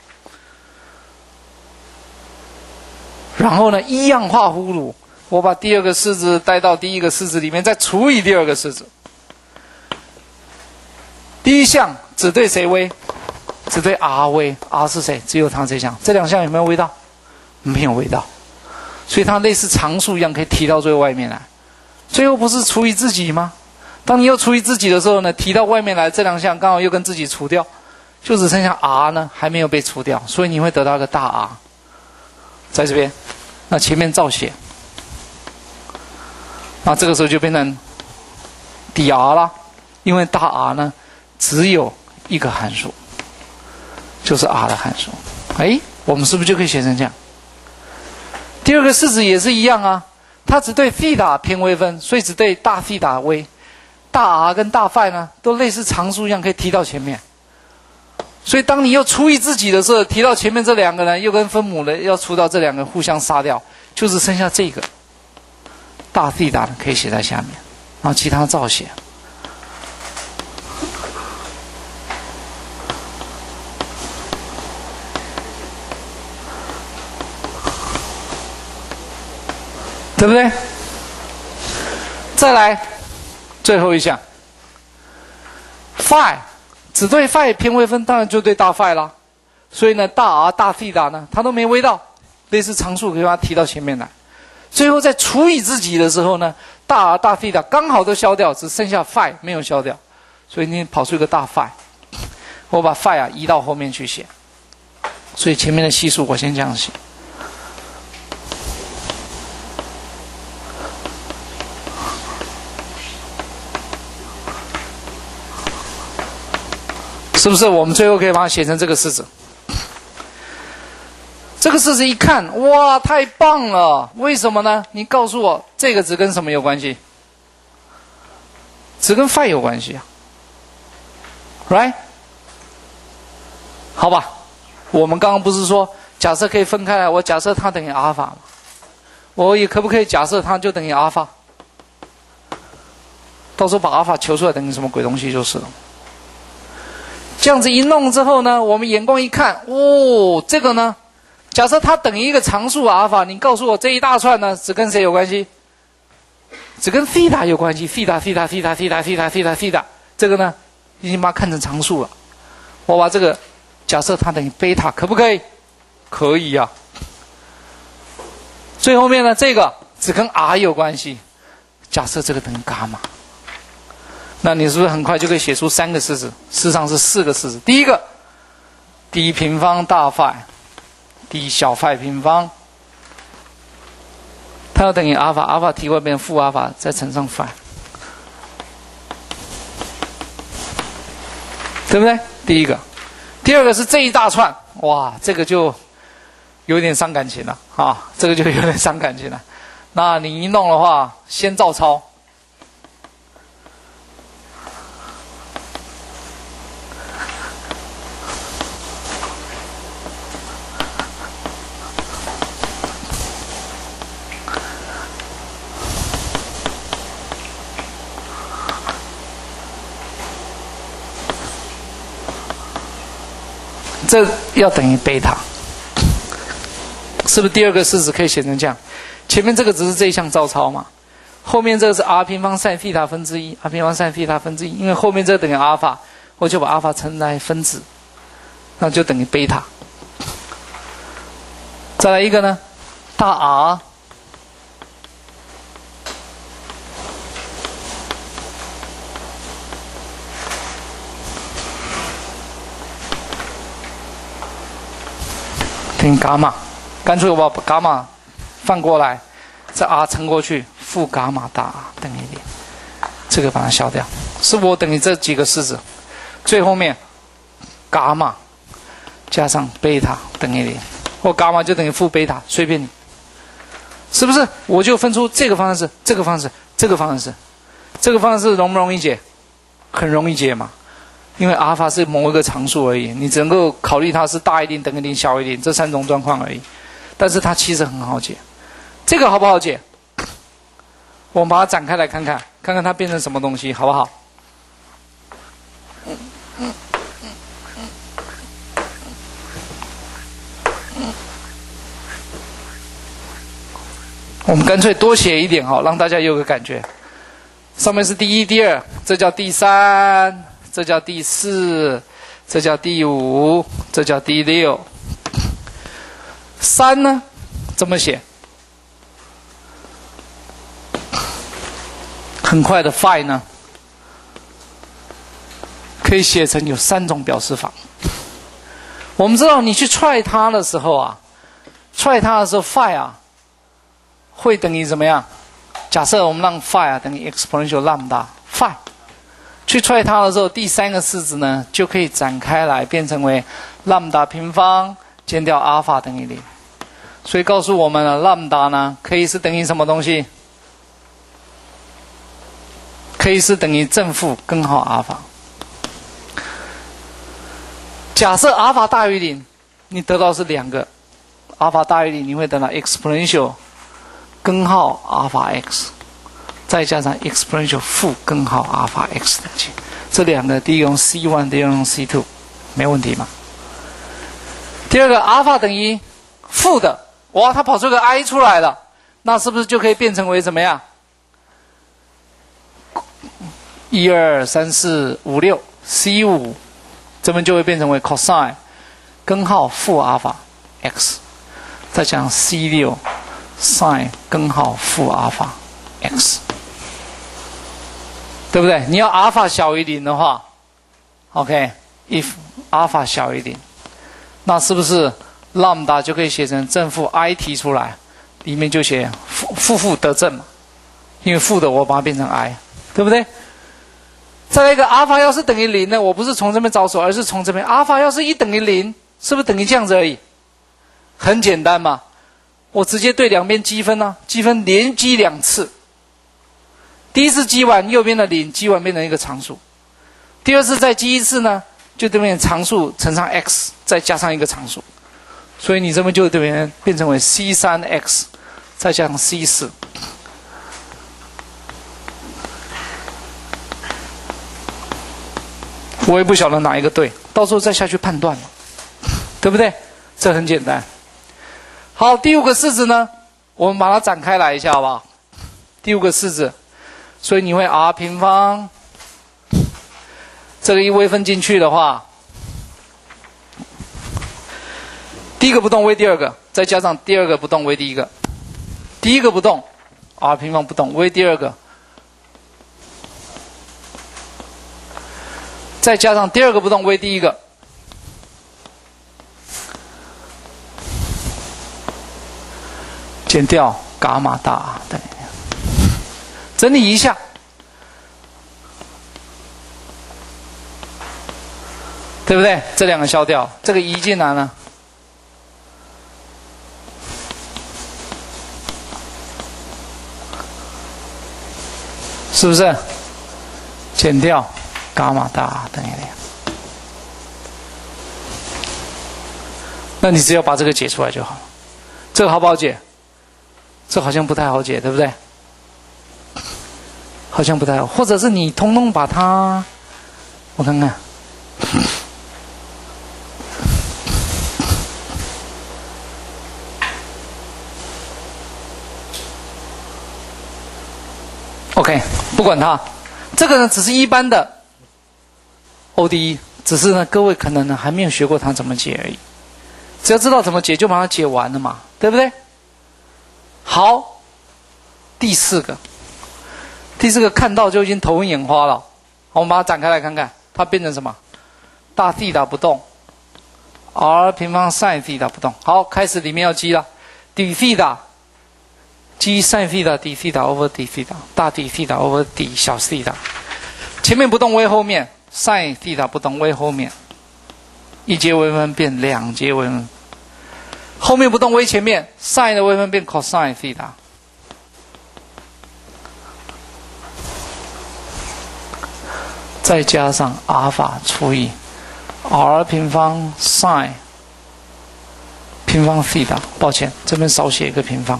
然后呢，一样画葫芦，我把第二个式子带到第一个式子里面，再除以第二个式子。第一项只对谁微？只对 R 微。R 是谁？只有它这项。这两项有没有微到？没有微到。所以它类似常数一样，可以提到最外面来。最后不是除以自己吗？当你又除以自己的时候呢，提到外面来这两项刚好又跟自己除掉，就只剩下 R 呢还没有被除掉，所以你会得到一个大 R。在这边，那前面照写。那这个时候就变成 dr 啦，因为大 R 呢只有一个函数，就是 R 的函数。哎，我们是不是就可以写成这样？第二个式子也是一样啊，它只对 theta 偏微分，所以只对大 theta 微。大 R 跟大 phi 呢都类似常数一样可以提到前面。所以当你又除以自己的时候，提到前面这两个呢，又跟分母的要除到这两个互相杀掉，就只剩下这个大 theta 呢可以写在下面，然后其他照写。对不对？再来最后一项 phi 只对 phi 偏微分，当然就对大 phi 啦。所以呢，大 R 大 theta 呢，它都没微到，类似常数可以把它提到前面来。最后在除以自己的时候呢，大 R 大 theta 刚好都消掉，只剩下 phi 没有消掉，所以你跑出一个大 phi。我把 phi 啊移到后面去写，所以前面的系数我先这样写。 是不是？我们最后可以把它写成这个式子。这个式子一看，哇，太棒了！为什么呢？你告诉我，这个值跟什么有关系？只跟 phi 有关系啊 ，right？ 好吧，我们刚刚不是说，假设可以分开来，我假设它等于阿尔法嘛，我也可不可以假设它就等于阿尔法？到时候把阿尔法求出来等于什么鬼东西就是了。这样子一弄之后呢，我们眼光一看，哦，这个呢？假设它等于一个常数阿尔法，你告诉我这一大串呢，只跟谁有关系？只跟西塔有关系，西塔西塔西塔西塔西塔西塔西塔，这个呢，已经把它看成常数了。我把这个假设它等于贝塔，可不可以？可以呀、啊。最后面呢，这个只跟 r 有关系，假设这个等于伽马，那你是不是很快就可以写出三个式子？事实上是四个式子。第一个 ，d 平方大 phi。d 小 phi 平方，它要等于阿尔法，阿尔法提过来变成负阿尔法，再乘上 phi， 对不对？第一个，第二个是这一大串，哇，这个就有点伤感情了啊，这个就有点伤感情了。那你一弄的话，先照抄。这要等于贝塔，是不是第二个式子可以写成这样？前面这个只是这一项照抄嘛，后面这个是 r 平方 sin 西塔分之一 ，r 平方 sin 西塔分之一，因为后面这个等于阿尔法，我就把阿尔法乘来分子，那就等于贝塔。再来一个呢，大 R。等于伽马，干脆我把伽马放过来，这 r 乘过去，负伽马大 r 等于零，这个把它消掉，是不是我等于这几个式子？最后面伽马加上贝塔等于零，或伽马就等于负贝塔，随便你，是不是？我就分出这个方程式、这个方程式、这个方程式，这个方程式容不容易解？很容易解嘛。因为阿尔法是某一个常数而已，你只能够考虑它是大于零、等于零、小于零这三种状况而已。但是它其实很好解，这个好不好解？我们把它展开来看看，看看它变成什么东西，好不好？我们干脆多写一点好，让大家有个感觉。上面是第一、第二，这叫第三。这叫第四，这叫第五，这叫第六。三呢？怎么写？很快的 phi 呢，可以写成有三种表示法。我们知道，你去踹它的时候啊，踹它的时候 phi 啊，会等于怎么样？假设我们让 phi 啊等于 exponential lambda phi。去踹它的时候，第三个式子呢就可以展开来，变成为 lambda 平方减掉阿尔法等于零。所以告诉我们了 ，lambda 呢可以是等于什么东西？可以是等于正负根号阿尔法。假设阿尔法大于零，你得到是两个，阿尔法大于零，你会得到 exponential 根号阿尔法 x。再加上 exponential 负根号阿尔法 x 等级，这两个第一个用 C 一， 第二个用 C 二， 没问题嘛？第二个阿尔法等于负的，哇，它跑出个 i 出来了，那是不是就可以变成为怎么样？一二三四五六 C 五，这边就会变成为 cosine 根号负阿尔法 x， 再加上 C 六 sin 根号负阿尔法 x。对不对？你要阿尔法小于零的话 ，OK，if 阿尔法小于零，那是不是 lambda 就可以写成正负 i 提出来，里面就写负负负得正嘛？因为负的我把它变成 i， 对不对？ 再来一个阿尔法要是等于零呢，我不是从这边着手，而是从这边。阿尔法要是一等于零，是不是等于这样子而已？很简单嘛，我直接对两边积分啊，积分连积两次。第一次积完，右边的零积完变成一个常数。第二次再积一次呢，就对面常数乘上 x， 再加上一个常数。所以你这边就对面变成为 C 三 x， 再加上 C 四。我也不晓得哪一个对，到时候再下去判断嘛，对不对？这很简单。好，第五个式子呢，我们把它展开来一下好不好？第五个式子，所以你会 r 平方，这个一微分进去的话，第一个不动为第二个，再加上第二个不动为第一个，第一个不动 r 平方不动为第二个，再加上第二个不动为第一个，减掉伽马大等于，整理一下，对不对？这两个消掉，这个移进来呢，是不是？减掉伽马大等于零。那你只要把这个解出来就好了。这个好不好解？这好像不太好解，对不对？好像不太好，或者是你通通把它，我看看。OK， 不管它，这个呢只是一般的 O D E， 只是呢各位可能呢还没有学过它怎么解而已。只要知道怎么解，就把它解完了嘛，对不对？好，第四个，第四个看到就已经头昏眼花了。好，我们把它展开来看看，它变成什么？大 θ 不动 ，r 平方 sin θ 不动。好，开始里面要积了，底 θ 积 sin θ 底 θ over 底 θ， 大底 θ over 底小 θ， 前面不动为后面 ，sin θ 不动为后面，一阶微分变两阶微分。后面不动为前面 ，sin 的微分变 cosine θ， 再加上阿尔法除以 r 平方 sin 平方 θ， 抱歉，这边少写一个平方，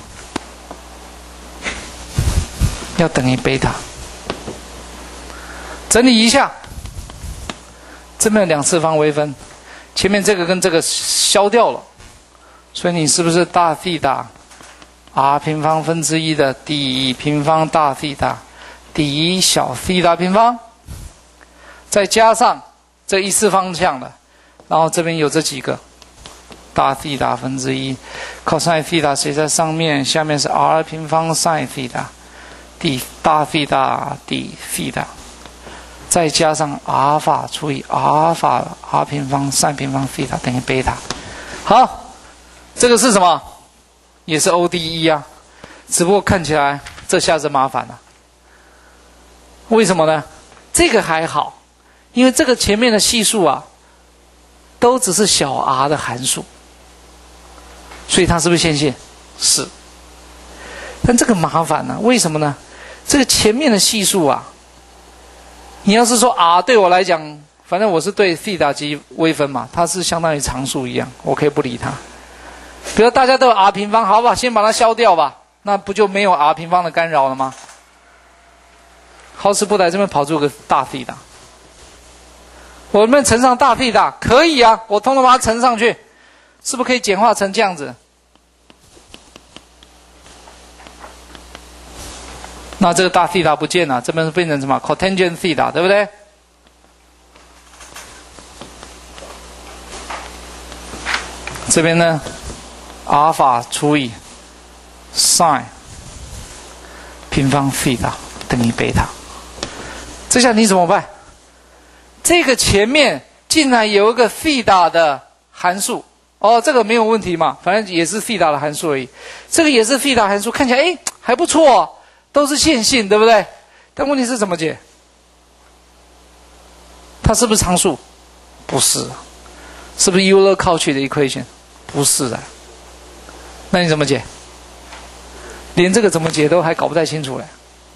要等于贝塔。整理一下，这边有两次方微分，前面这个跟这个消掉了。所以你是不是大 θ r 平方分之一的底平方大 θ 底小 θ 平方，再加上这一次方向的，然后这边有这几个大 θ 分之一 cosine θ 写在上面，下面是 r 平方 sin θ 底大 θ 底 θ， 再加上阿尔法除以阿尔法 r 平方 sin 平方 θ 等于贝塔。好。这个是什么？也是 O D E 啊，只不过看起来这下子麻烦了。为什么呢？这个还好，因为这个前面的系数啊，都只是小 r 的函数，所以它是不是线性？是。但这个麻烦呢？为什么呢？这个前面的系数啊，你要是说 r 对我来讲，反正我是对 θ 积微分嘛，它是相当于常数一样，我可以不理它。比如大家都有 r 平方，好吧，先把它消掉吧，那不就没有 r 平方的干扰了吗？好死不来这边跑出个大 θ， 我能不能乘上大 θ？ 可以啊，我通通把它乘上去，是不是可以简化成这样子？那这个大 θ 不见了，这边变成什么 cotangent θ， 对不对？这边呢？阿尔法除以 sin 平方 θ 等于贝塔，这下你怎么办？这个前面竟然有一个 θ 的函数，哦，这个没有问题嘛，反正也是 θ 的函数而已。这个也是 θ 函数，看起来哎还不错哦，都是线性，对不对？但问题是怎么解？ 它是不是常数？不是。是不是 Euler-Cauchy 的 equation？ 不是的。那你怎么解？连这个怎么解都还搞不太清楚嘞，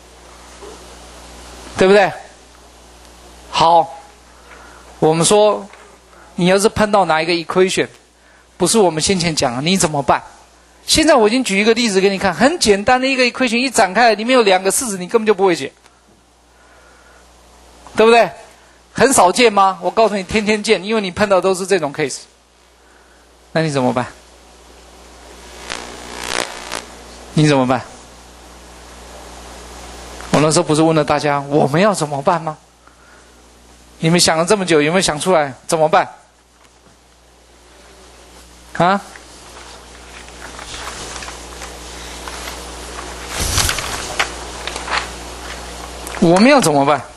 对不对？好，我们说，你要是碰到哪一个 equation， 不是我们先前讲的，你怎么办？现在我已经举一个例子给你看，很简单的一个 equation， 一展开，里面有两个式子，你根本就不会解，对不对？很少见吗？我告诉你，天天见，因为你碰到都是这种 case。那你怎么办？你怎么办？我那时候不是问了大家，我们要怎么办吗？你们想了这么久，有没有想出来怎么办？啊？我们要怎么办？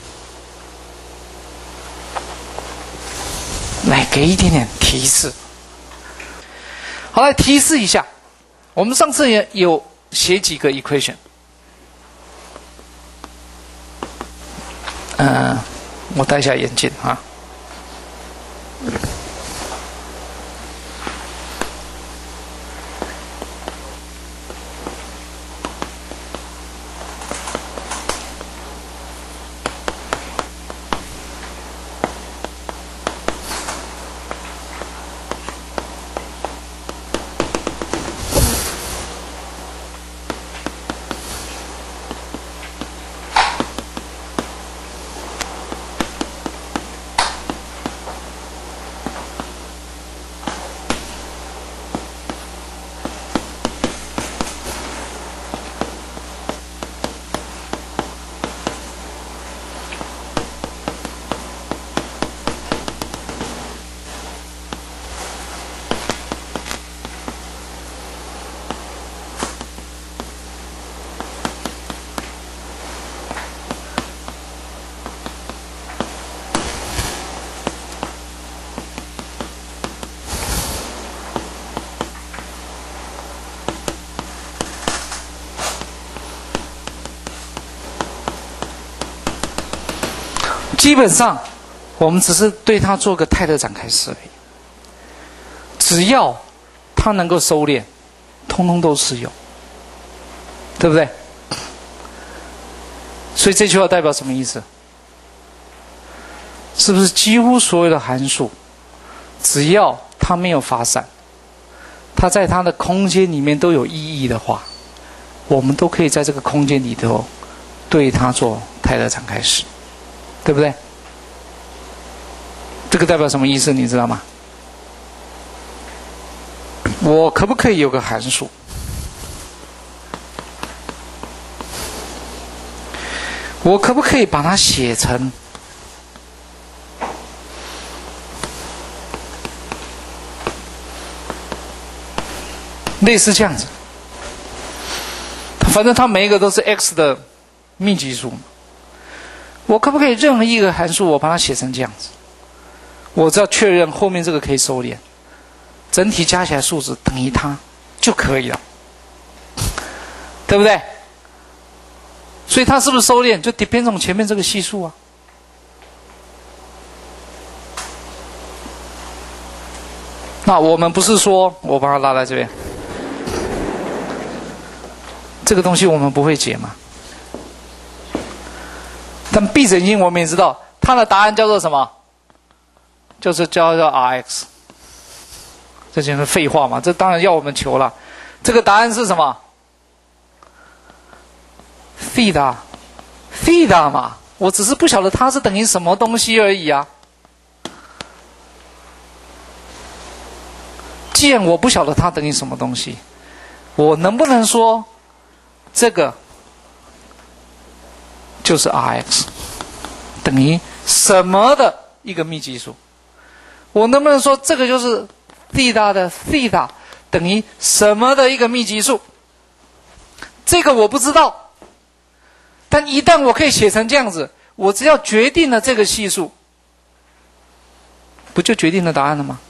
来，给一点点提示。好，来提示一下。我们上次也有写几个 equation。嗯、呃，我戴一下眼镜啊。基本上，我们只是对它做个泰勒展开式而已。只要它能够收敛，通通都适用，对不对？所以这句话代表什么意思？是不是几乎所有的函数，只要它没有发散，它在它的空间里面都有意义的话，我们都可以在这个空间里头对它做泰勒展开式。对不对？这个代表什么意思？你知道吗？我可不可以有个函数？我可不可以把它写成类似这样子？反正它每一个都是 x 的密集数。我可不可以任何一个函数，我把它写成这样子？我只要确认后面这个可以收敛，整体加起来数值等于它就可以了，对不对？所以它是不是收敛，就 depends on 前面这个系数啊。那我们不是说我把它拉在这边，这个东西我们不会解嘛？但闭着眼睛我们也知道，它的答案叫做什么？就是叫做 R X。这就是废话嘛？这当然要我们求了。这个答案是什么？ theta theta 嘛，我只是不晓得它是等于什么东西而已啊。既然我不晓得它等于什么东西，我能不能说这个就是 R X 等于什么的一个密集数？我能不能说这个就是 theta 的 theta 等于什么的一个密集数？这个我不知道，但一旦我可以写成这样子，我只要决定了这个系数，不就决定了答案了吗？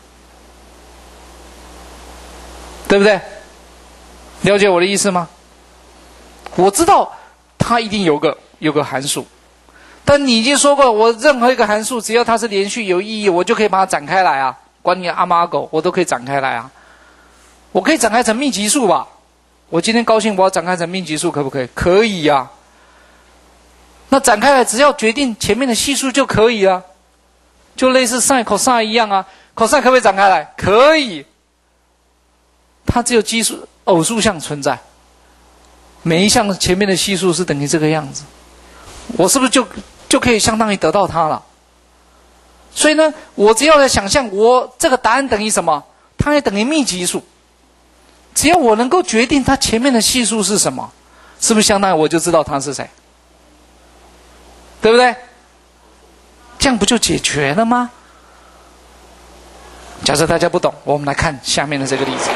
对不对？了解我的意思吗？我知道它一定有个有个函数， 但你已经说过，我任何一个函数，只要它是连续有意义，我就可以把它展开来啊。管你阿猫阿狗，我都可以展开来啊。我可以展开成密集数吧？我今天高兴，我要展开成密集数，可不可以？可以呀、啊。那展开来，只要决定前面的系数就可以了，就类似 sin、cos 一样啊。cos 可不可以展开来？可以。它只有奇数、偶数项存在，每一项前面的系数是等于这个样子，我是不是就就可以相当于得到它了？所以呢，我只要来想象我这个答案等于什么，它也等于密集数。只要我能够决定它前面的系数是什么，是不是相当于我就知道它是谁？对不对？这样不就解决了吗？假设大家不懂，我们来看下面的这个例子。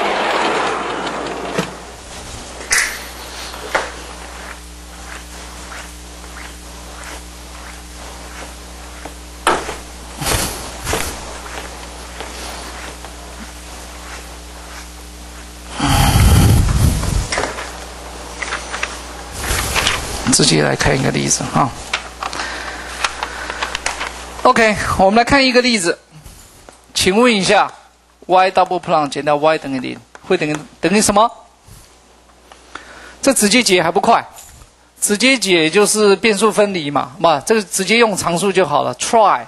直接来看一个例子啊。OK， 我们来看一个例子，请问一下 ，y double prime 减掉 y 等于零，会等于等于什么？这直接解还不快，直接解就是变数分离嘛，嘛，这个直接用常数就好了。try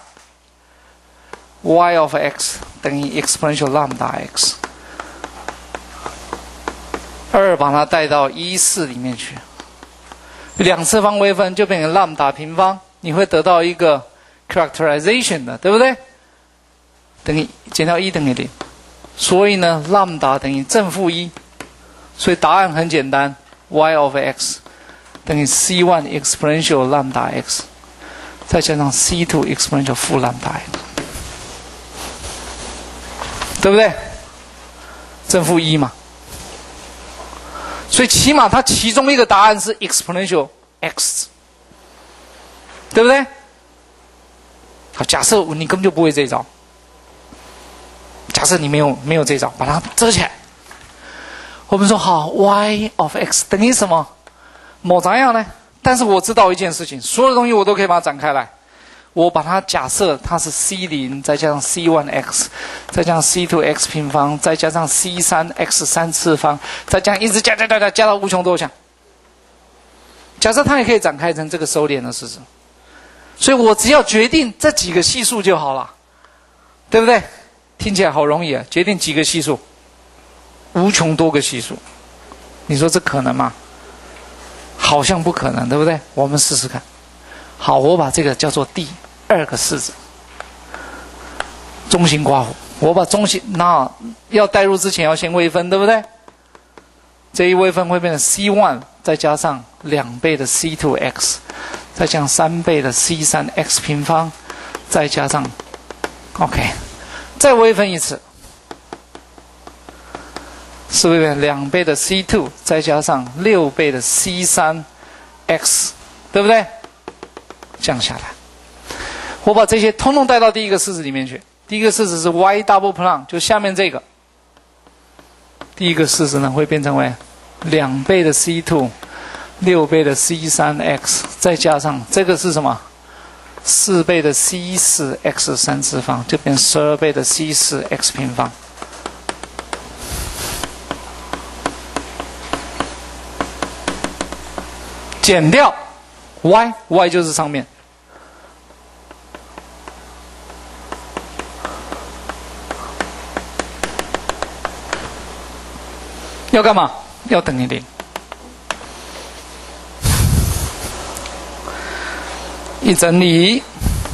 y of x 等于 exponential lambda x， 二把它带到一四里面去。两次方微分就变成 lambda 平方，你会得到一个 characterization 的，对不对？等于减掉一等于零，所以呢 lambda 等于正负一，所以答案很简单 ，y of x 等于 c one exponential lambda x， 再加上 c two exponential 负 lambda x， 对不对？正负一嘛。所以起码它其中一个答案是 exponential x， 对不对？好，假设你根本就不会这一招，假设你没有没有这一招，把它遮起来。我们说好 ，y of x 等于什么？某咋样呢？但是我知道一件事情，所有的东西我都可以把它展开来。我把它假设它是 c 零，再加上 c one x， 再加上 c two x 平方，再加上 c 三 x 三次方，再加上一直加加加加加到无穷多项。假设它也可以展开成这个收敛的式子，所以我只要决定这几个系数就好了，对不对？听起来好容易啊！决定几个系数，无穷多个系数，你说这可能吗？好像不可能，对不对？我们试试看。好，我把这个叫做第二个式子，中心括弧。我把中心那要代入之前要先微分，对不对？这一微分会变成 c one 再加上两倍的 c two x， 再加上三倍的 c 三 x 平方，再加上 OK， 再微分一次，是不是两倍的 c two 再加上六倍的 c 三 x， 对不对？降下来，我把这些通通带到第一个式子里面去。第一个式子是 y double prime， 就下面这个。第一个式子呢会变成为两倍的 c two， 六倍的 c 三 x， 再加上这个是什么？四倍的 c 四 x 三次方，就变十二倍的 c 四 x 平方。减掉 y，y y 就是上面。要干嘛？要等于零。一整理，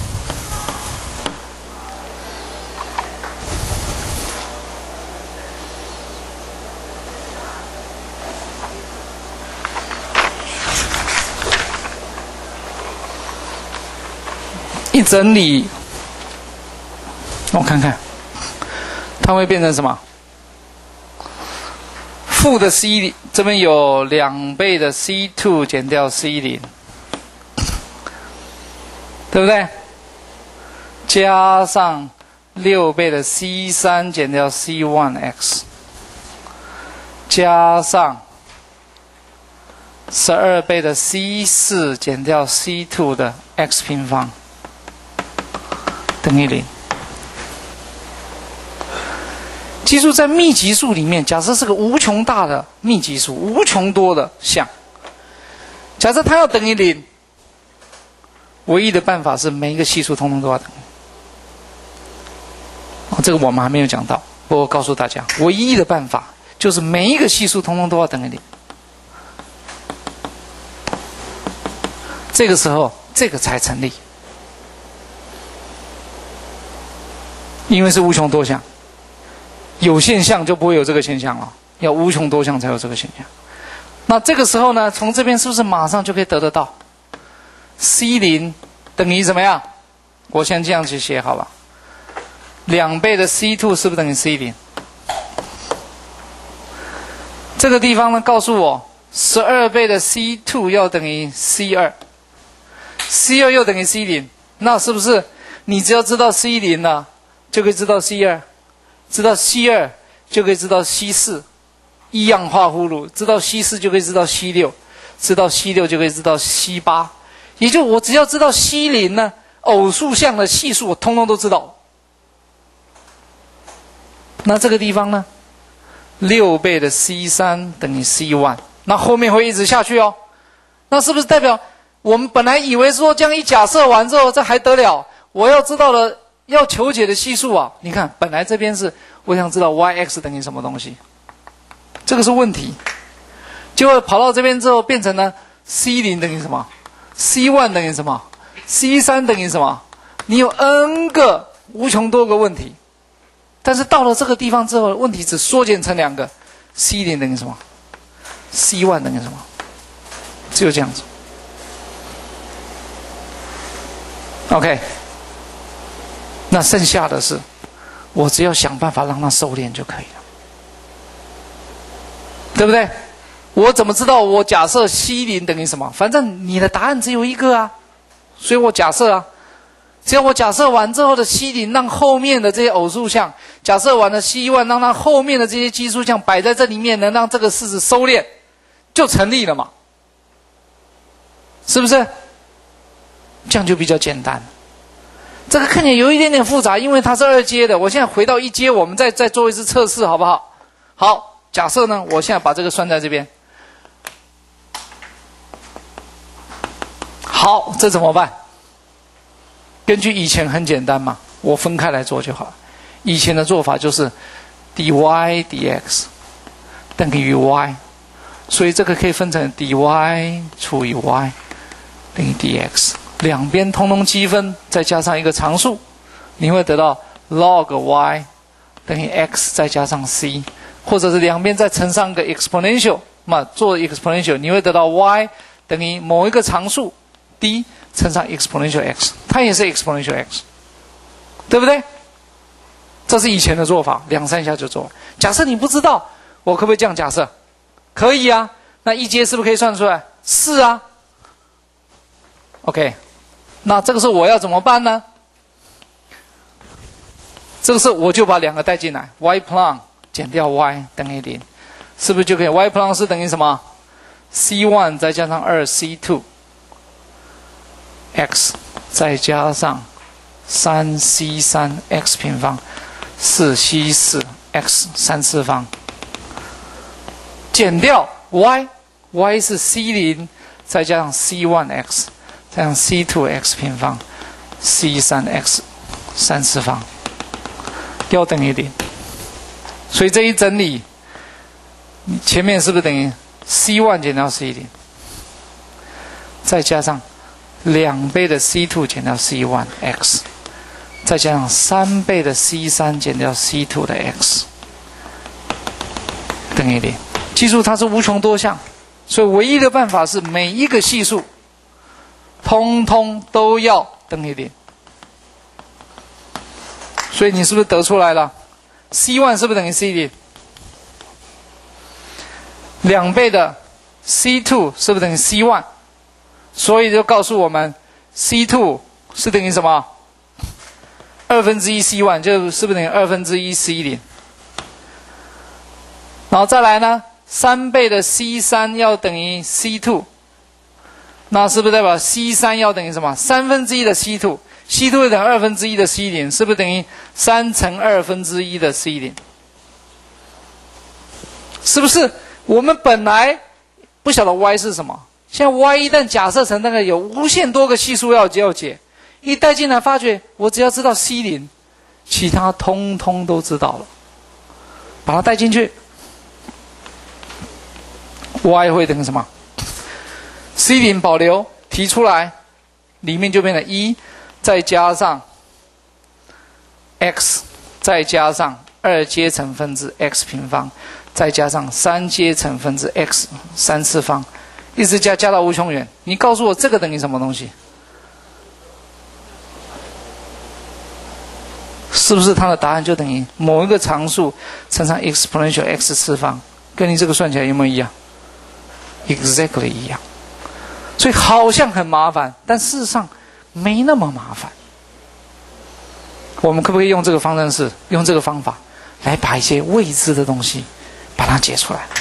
一整理，我看看，它会变成什么？负的 c 这边有两倍的 c two 减掉 c 零，对不对？加上六倍的 c 三 减掉 c one x， 加上十二倍的 c 四 减掉 c two 的 x 平方等于零。记住，在密集数里面，假设是个无穷大的密集数，无穷多的项，假设它要等于零，唯一的办法是每一个系数通通都要等于。哦，这个我们还没有讲到，我告诉大家，唯一的办法就是每一个系数通通都要等于零。这个时候，这个才成立，因为是无穷多项。有限项就不会有这个现象了，要无穷多项才有这个现象。那这个时候呢，从这边是不是马上就可以得得到 C 零等于怎么样？我先这样去写好了，两倍的 C 二 是不是等于 C 零？这个地方呢，告诉我十二倍的 C 二 要等于 C 二， C 二 又等于 C 零，那是不是你只要知道 C 零呢，就可以知道 C 二？知道 C 二 就可以知道 C 四， 一样画葫芦，知道 C 四 就可以知道 C 六， 知道 C 六 就可以知道 C 八， 也就我只要知道 C 零 呢，偶数项的系数我通通都知道。那这个地方呢，六倍的 C 三 等于 C 一， 那后面会一直下去哦。那是不是代表我们本来以为说这样一假设完之后，这还得了？我要知道的要求解的系数啊，你看，本来这边是我想知道 y(x) 等于什么东西，这个是问题。结果跑到这边之后，变成了 C 零 等于什么 ，C 一 等于什么 ，C 三 等于什么？你有 n 个无穷多个问题，但是到了这个地方之后，问题只缩减成两个 ，C 零 等于什么 ，C 一 等于什么？只有这样子。OK。那剩下的是，我只要想办法让它收敛就可以了，对不对？我怎么知道我假设 C 零 等于什么？反正你的答案只有一个啊，所以我假设啊，只要我假设完之后的 C 零 让后面的这些偶数项，假设完了 C 一 让它后面的这些奇数项摆在这里面，能让这个式子收敛，就成立了嘛，是不是？这样就比较简单。这个看起来有一点点复杂，因为它是二阶的。我现在回到一阶，我们再再做一次测试，好不好？好，假设呢，我现在把这个算在这边。好，这怎么办？根据以前很简单嘛，我分开来做就好了。以前的做法就是 dy dx 等于 y， 所以这个可以分成 dy 除以 y 等于 dx。两边通通积分，再加上一个常数，你会得到 log y 等于 x 再加上 c， 或者是两边再乘上个 exponential， 那做 exponential 你会得到 y 等于某一个常数 d 乘上 exponential x， 它也是 exponential x， 对不对？这是以前的做法，两三下就做完。假设你不知道，我可不可以这样假设？可以啊，那一阶是不是可以算出来？是啊。OK。那这个时候我要怎么办呢？这个时候我就把两个带进来 ，y plus 减掉 y 等于零，是不是就可以 ？y plus 是等于什么 ？C 一 再加上二 C 二 x 再加上三 C 三 x 平方四 C 四 x 三次方减掉 y，y 是 C 零 再加上 C 一 x。再加上 C 二 x 平方 C 三 x 三次方要等于零，所以这一整理，前面是不是等于 C 一 减掉 C 零，再加上两倍的 C 二 减掉 C 一 x， 再加上三倍的 C 三 减掉 C 二 的 x 等于零。记住它是无穷多项，所以唯一的办法是每一个系数通通都要等于零，所以你是不是得出来了 ？C 一 是不是等于 C 零？两倍的 C 二 是不是等于 C 一？ 所以就告诉我们 C 二 是等于什么？二分之一 C 一 就是不是等于二分之一 C 零？然后再来呢，三倍的 C 三 要等于 C 二。 那是不是代表 C 三 要等于什么？三分之一的 C 二， C 二 等于二分之一的 C 零，是不是等于三乘二分之一的 C 零？是不是？我们本来不晓得 Y 是什么，现在 Y 一旦假设成那个有无限多个系数要要解，一带进来发觉，我只要知道 C 零，其他通通都知道了，把它带进去 ，Y 会等于什么 ？C 零保留提出来，里面就变成一，再加上 x， 再加上二阶乘分之 x 平方。再加上三阶乘分之 x 三次方，一直加加到无穷远。你告诉我这个等于什么东西？是不是它的答案就等于某一个常数乘上 exponential x 次方？跟你这个算起来有没有一样 ？Exactly 一样。所以好像很麻烦，但事实上没那么麻烦。我们可不可以用这个方程式，用这个方法来把一些未知的东西把它解出来？